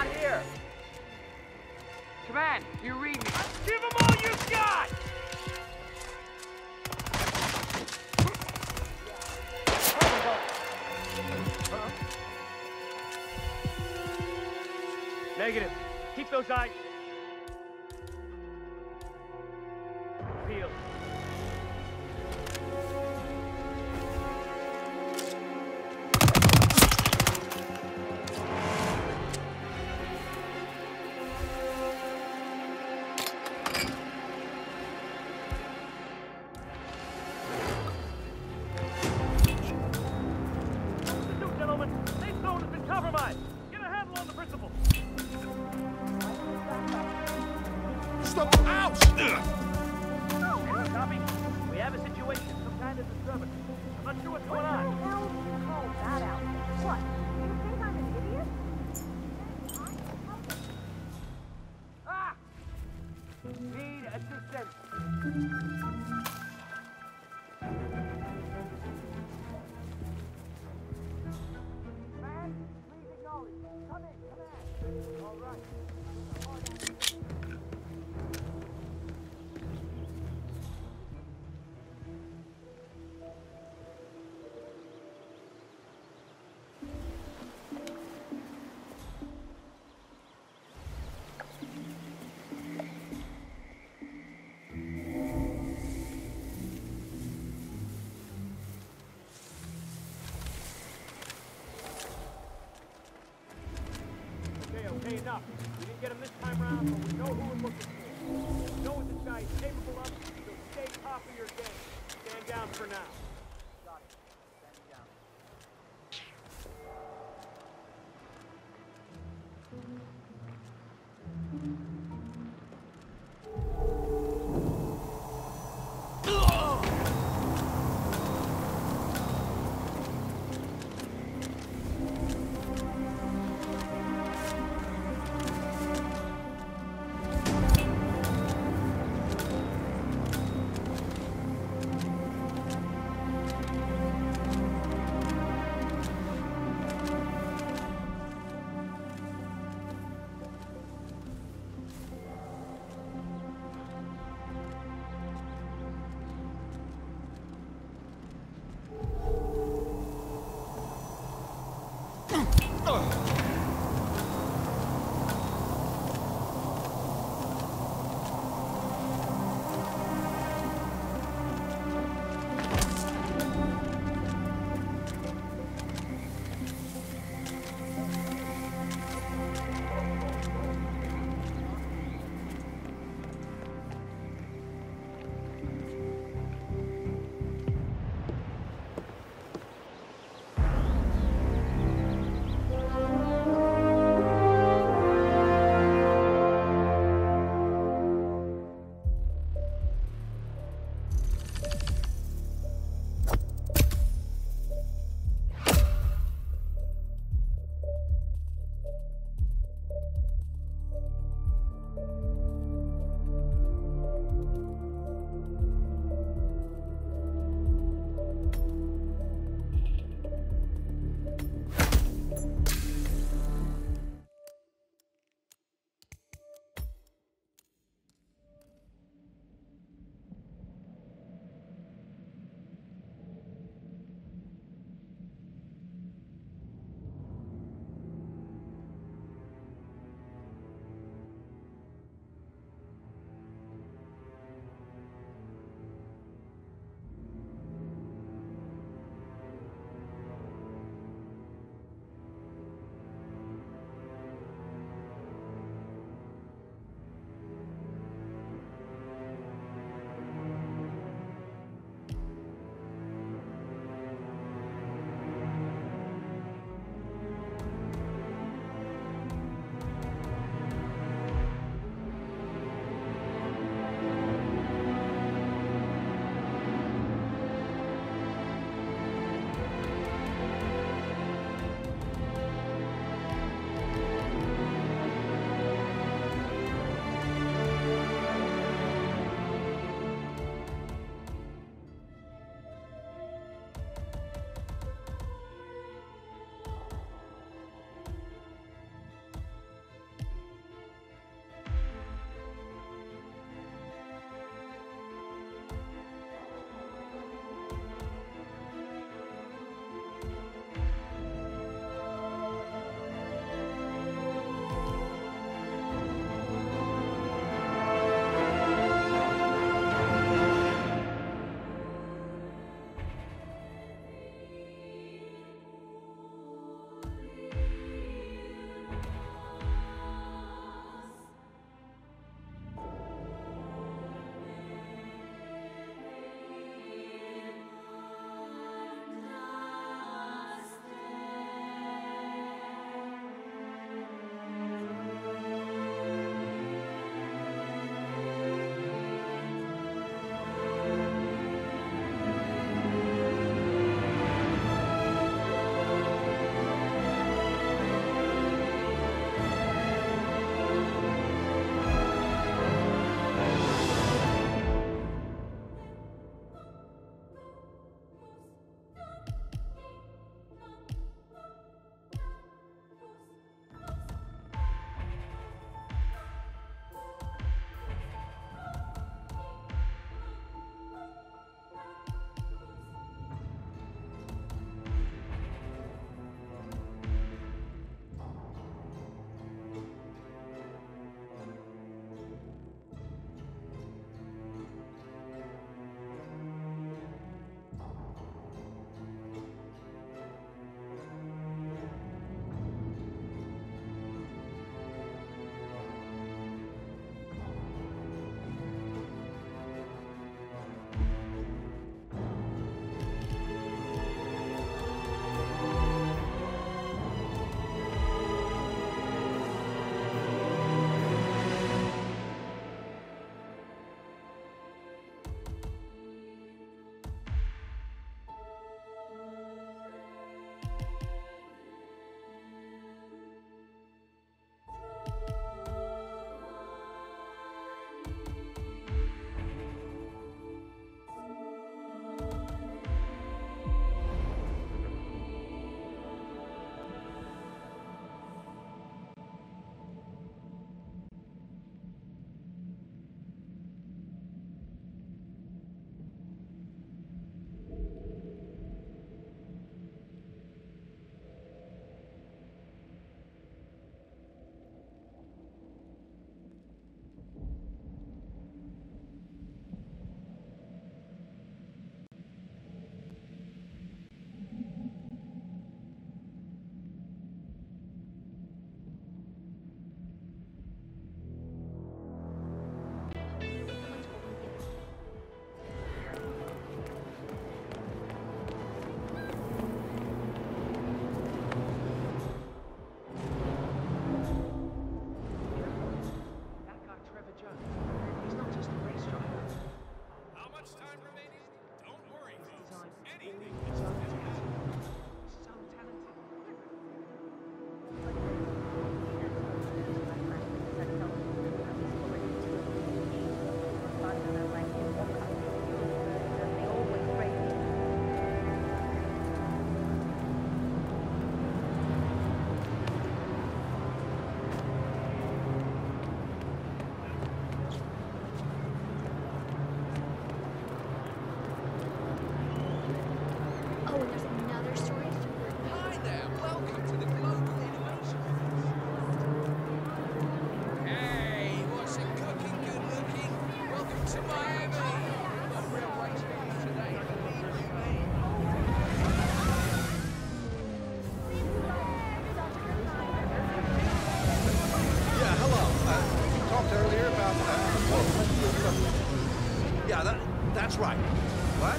not here. Command, you read me. Give them all you got! Negative. Keep those eyes peeled. Pursuit, gentlemen. Safe zone has been compromised. Get a handle on the principal. Stop! Ouch! Copy. We have a situation. Some kind of disturbance. I'm not sure what's going on. What the hell do you call that out? What? Do you think I'm an idiot? Ah! Need assistance. Man, please acknowledge. Come in, come in. All right. Okay, okay, enough. We didn't get him this time around, but we know who we're looking for. We know what this guy is capable of, so stay top of your game. Stand down for now. Got it. Stand down. anything. It's so talented. Oh, and there's another story. Hi there, welcome to the Global Innovation. Hey, what's it cooking, good looking? Welcome to Miami. A real race for you today, believe you me. Yeah, hello. Uh, you talked earlier about... Uh, oh, yeah, that, that's right. What?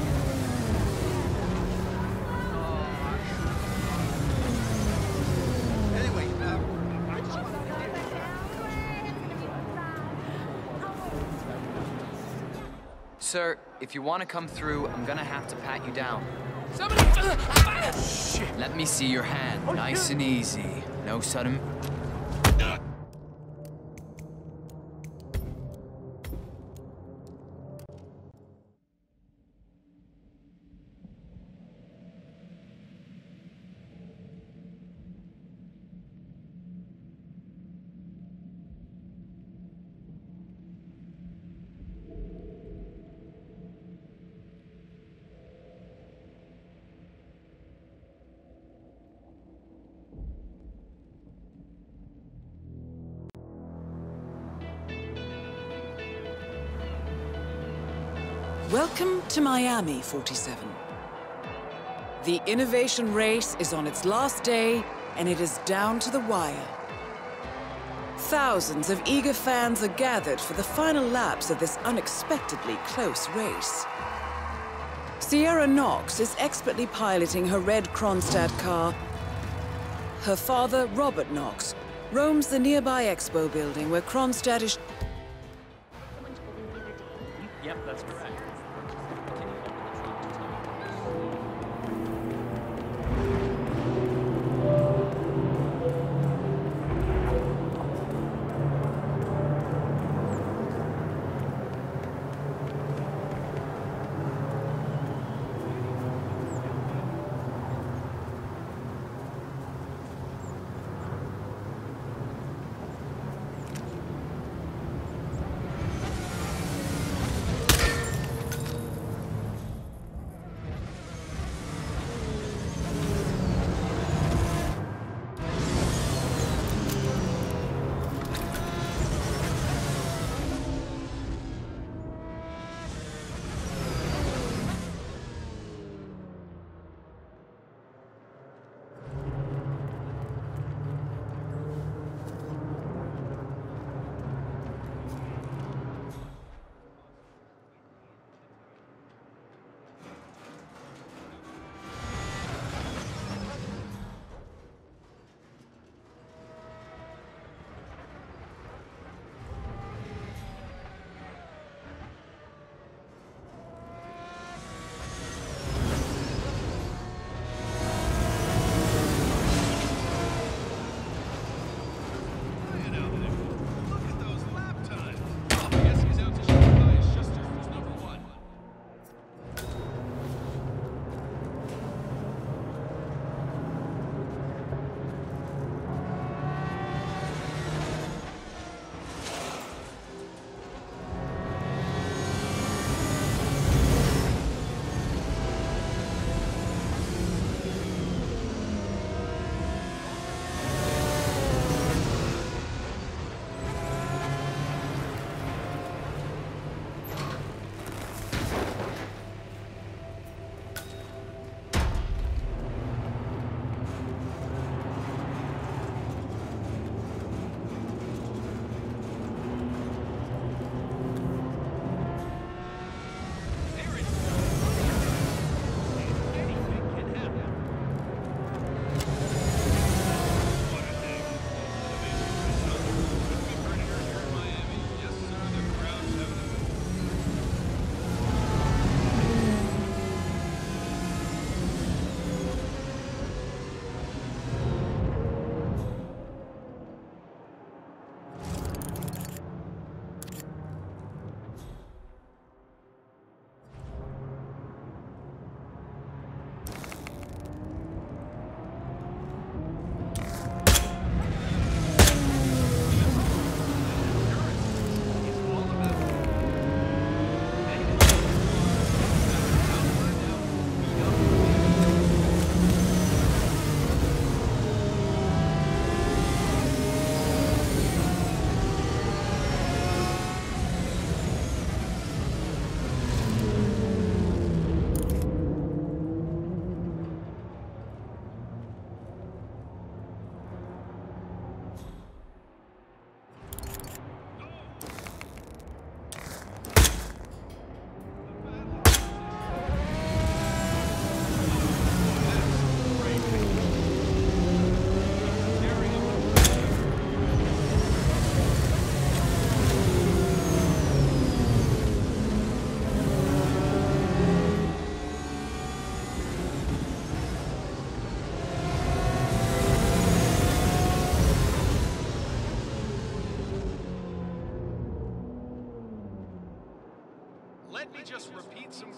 Anyway, um, I just wanted to get... Sir, if you want to come through, I'm gonna have to pat you down. Somebody... Uh, ah, shit! Let me see your hand, nice and easy. No sudden... Welcome to Miami, forty-seven. The innovation race is on its last day, and it is down to the wire. Thousands of eager fans are gathered for the final laps of this unexpectedly close race. Sierra Knox is expertly piloting her red Kronstadt car. Her father, Robert Knox, roams the nearby expo building where Kronstadt is... Yep, that's correct.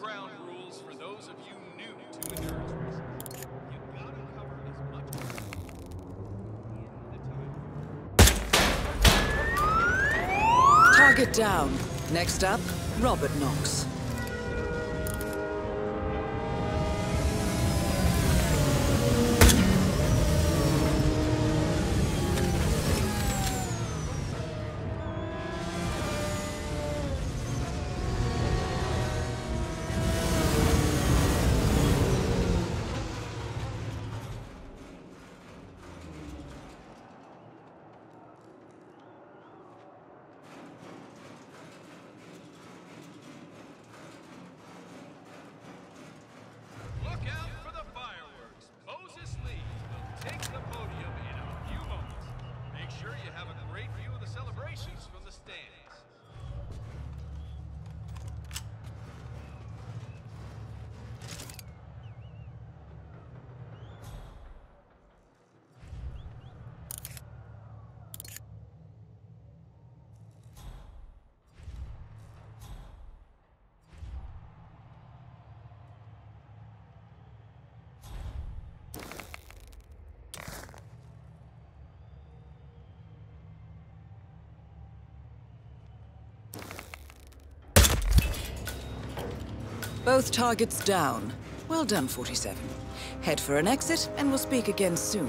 ground rules for those of you new to endurance racing. You gotta cover as much in the time. Target down. Next up, Robert Knox. Both targets down. Well done, forty-seven. Head for an exit, and we'll speak again soon.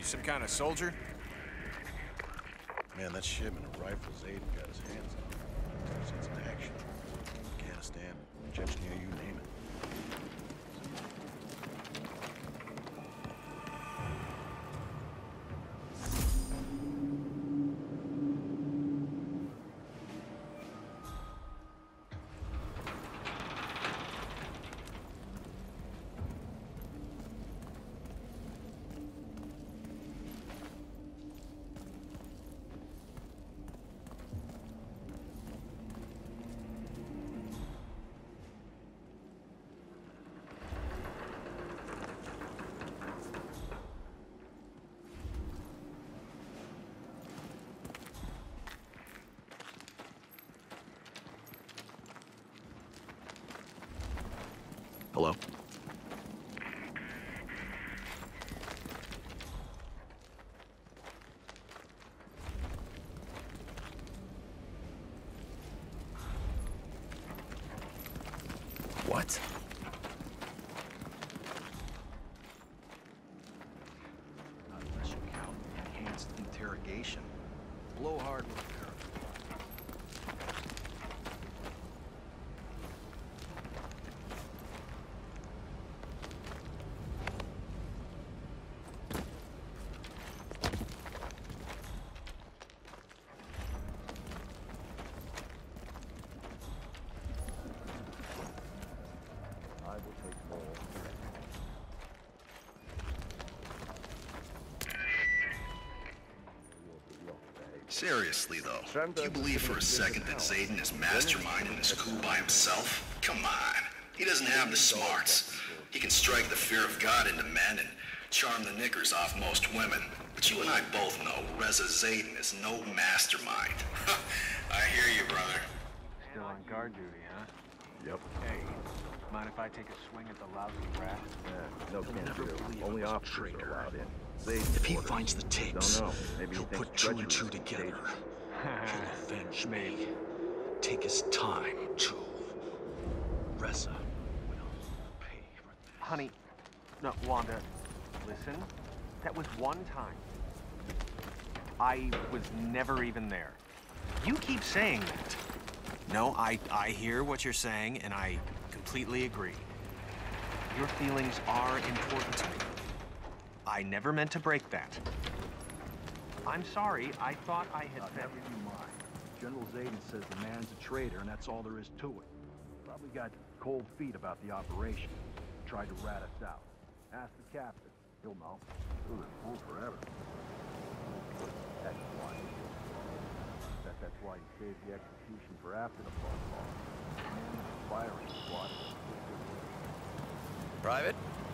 some kind of soldier? Man, that shipment of rifles Aiden got his hands on. It's in action. Afghanistan, Chechnya, you name it. Hello? What? Not unless you count enhanced interrogation. Blowhard will verify. Seriously, though, do you believe for a second that Zayden is masterminding this coup by himself? Come on. He doesn't have the smarts. He can strike the fear of God into men and charm the knickers off most women. But you and I both know Reza Zayden is no mastermind. I hear you, brother. Still on guard duty, huh? Yep. Hey, mind if I take a swing at the lousy rat? Yeah, no can do. Only officers are allowed in. If he finds the tapes, Don't know. Maybe he'll he put thinks two and treachery two is together. dangerous. He'll avenge me. Take his time, too. Reza will pay for this. Honey, no, Wanda, listen. That was one time. I was never even there. You keep saying that. No, I, I hear what you're saying, and I completely agree. Your feelings are important to me. I never meant to break that. I'm sorry, I thought I had Uh, said... never you mind. General Zayden says the man's a traitor, and that's all there is to it. Probably got cold feet about the operation. Tried to rat us out. Ask the captain. He'll know. Ooh, fool forever. That's why. That, that's why he saved the execution for after the phone call. Firing squad. Private?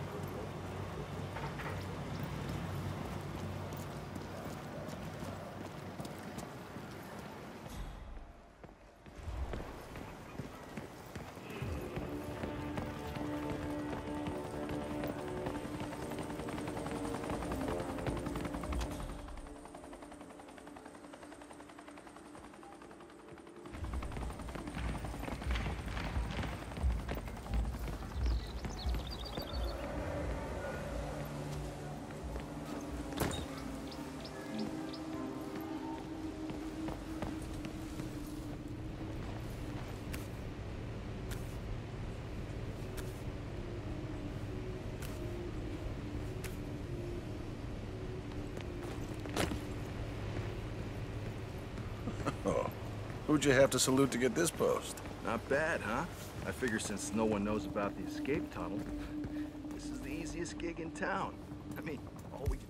Oh, who'd you have to salute to get this post? Not bad, huh? I figure since no one knows about the escape tunnel, this is the easiest gig in town. I mean, all we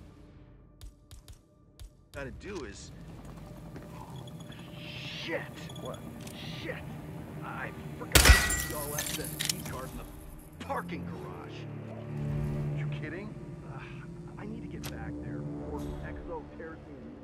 gotta do is... Oh, shit! What? Shit! I forgot to put the all access key card in the parking garage. You kidding? Uh, I need to get back there before Exo tears me in.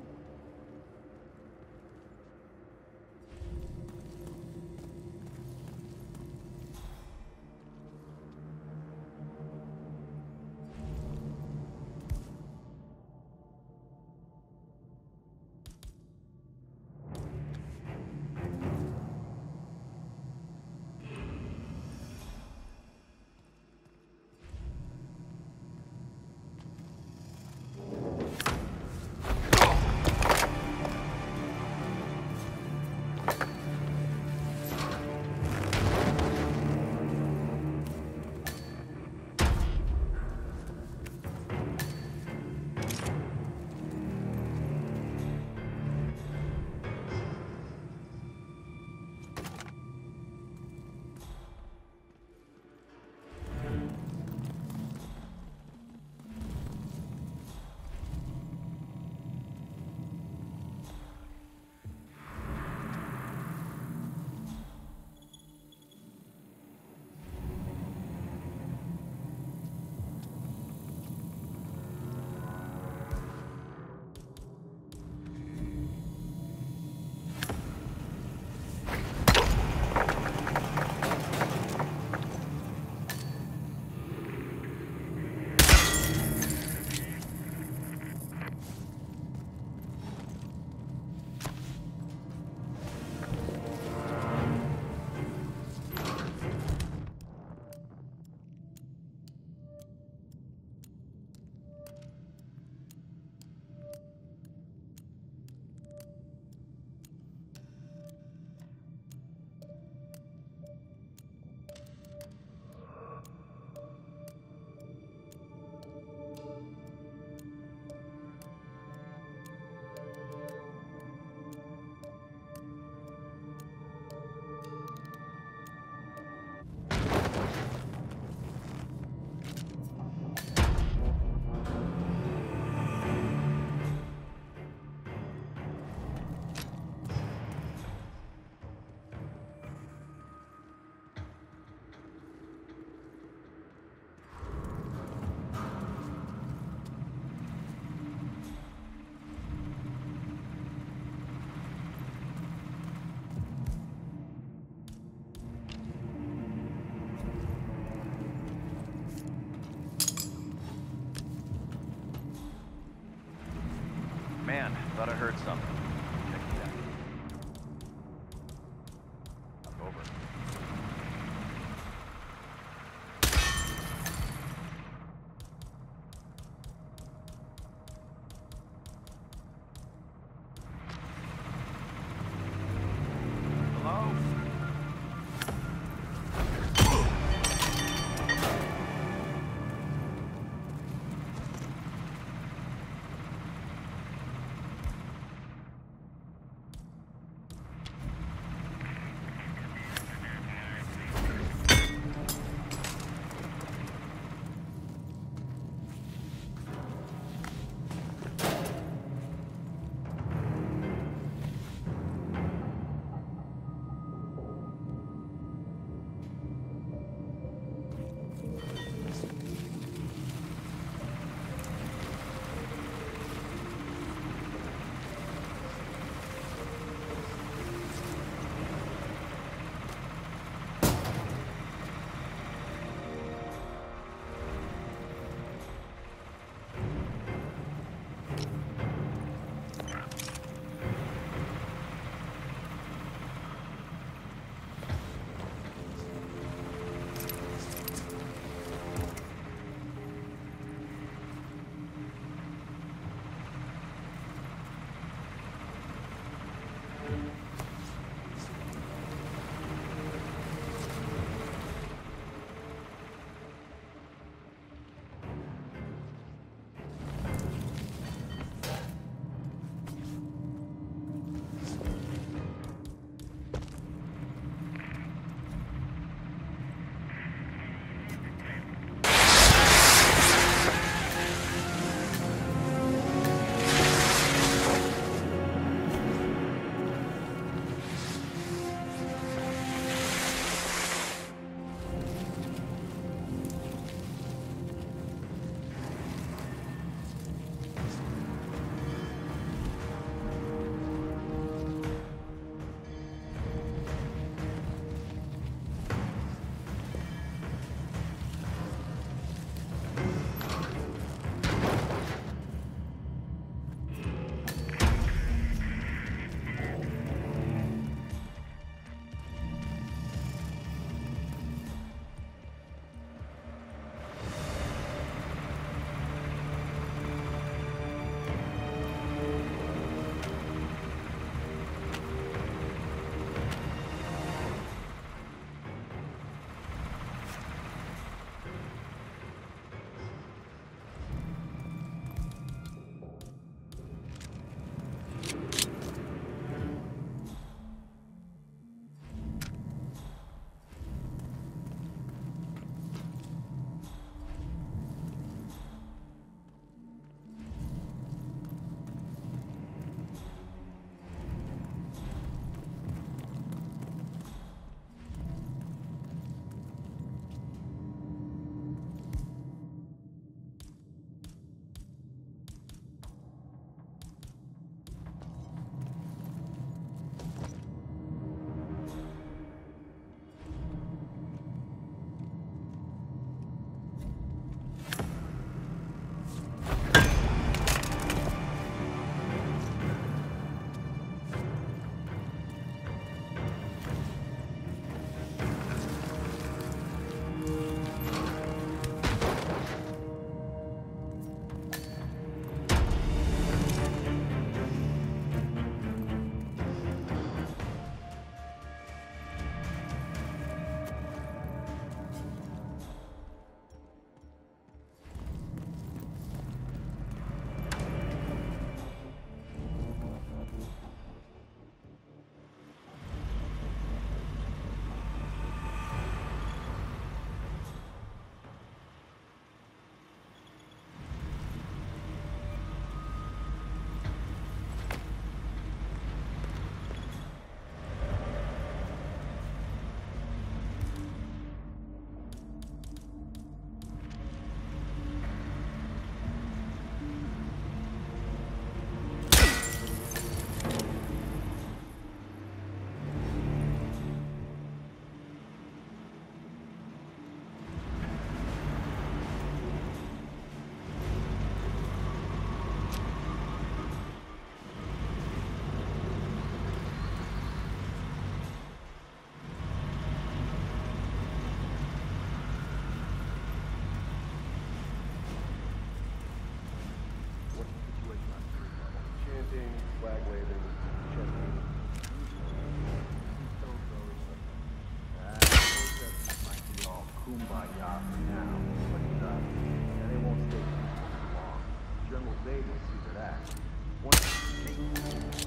Kumbaya for now, but uh, yeah, they won't stay peaceful for long. General Zaid will see to that. Once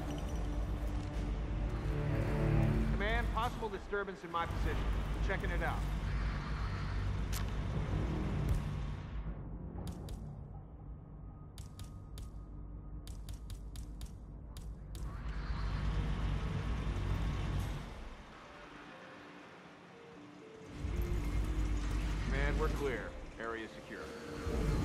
Command, possible disturbance in my position. Checking it out. Command, we're clear. Area secure.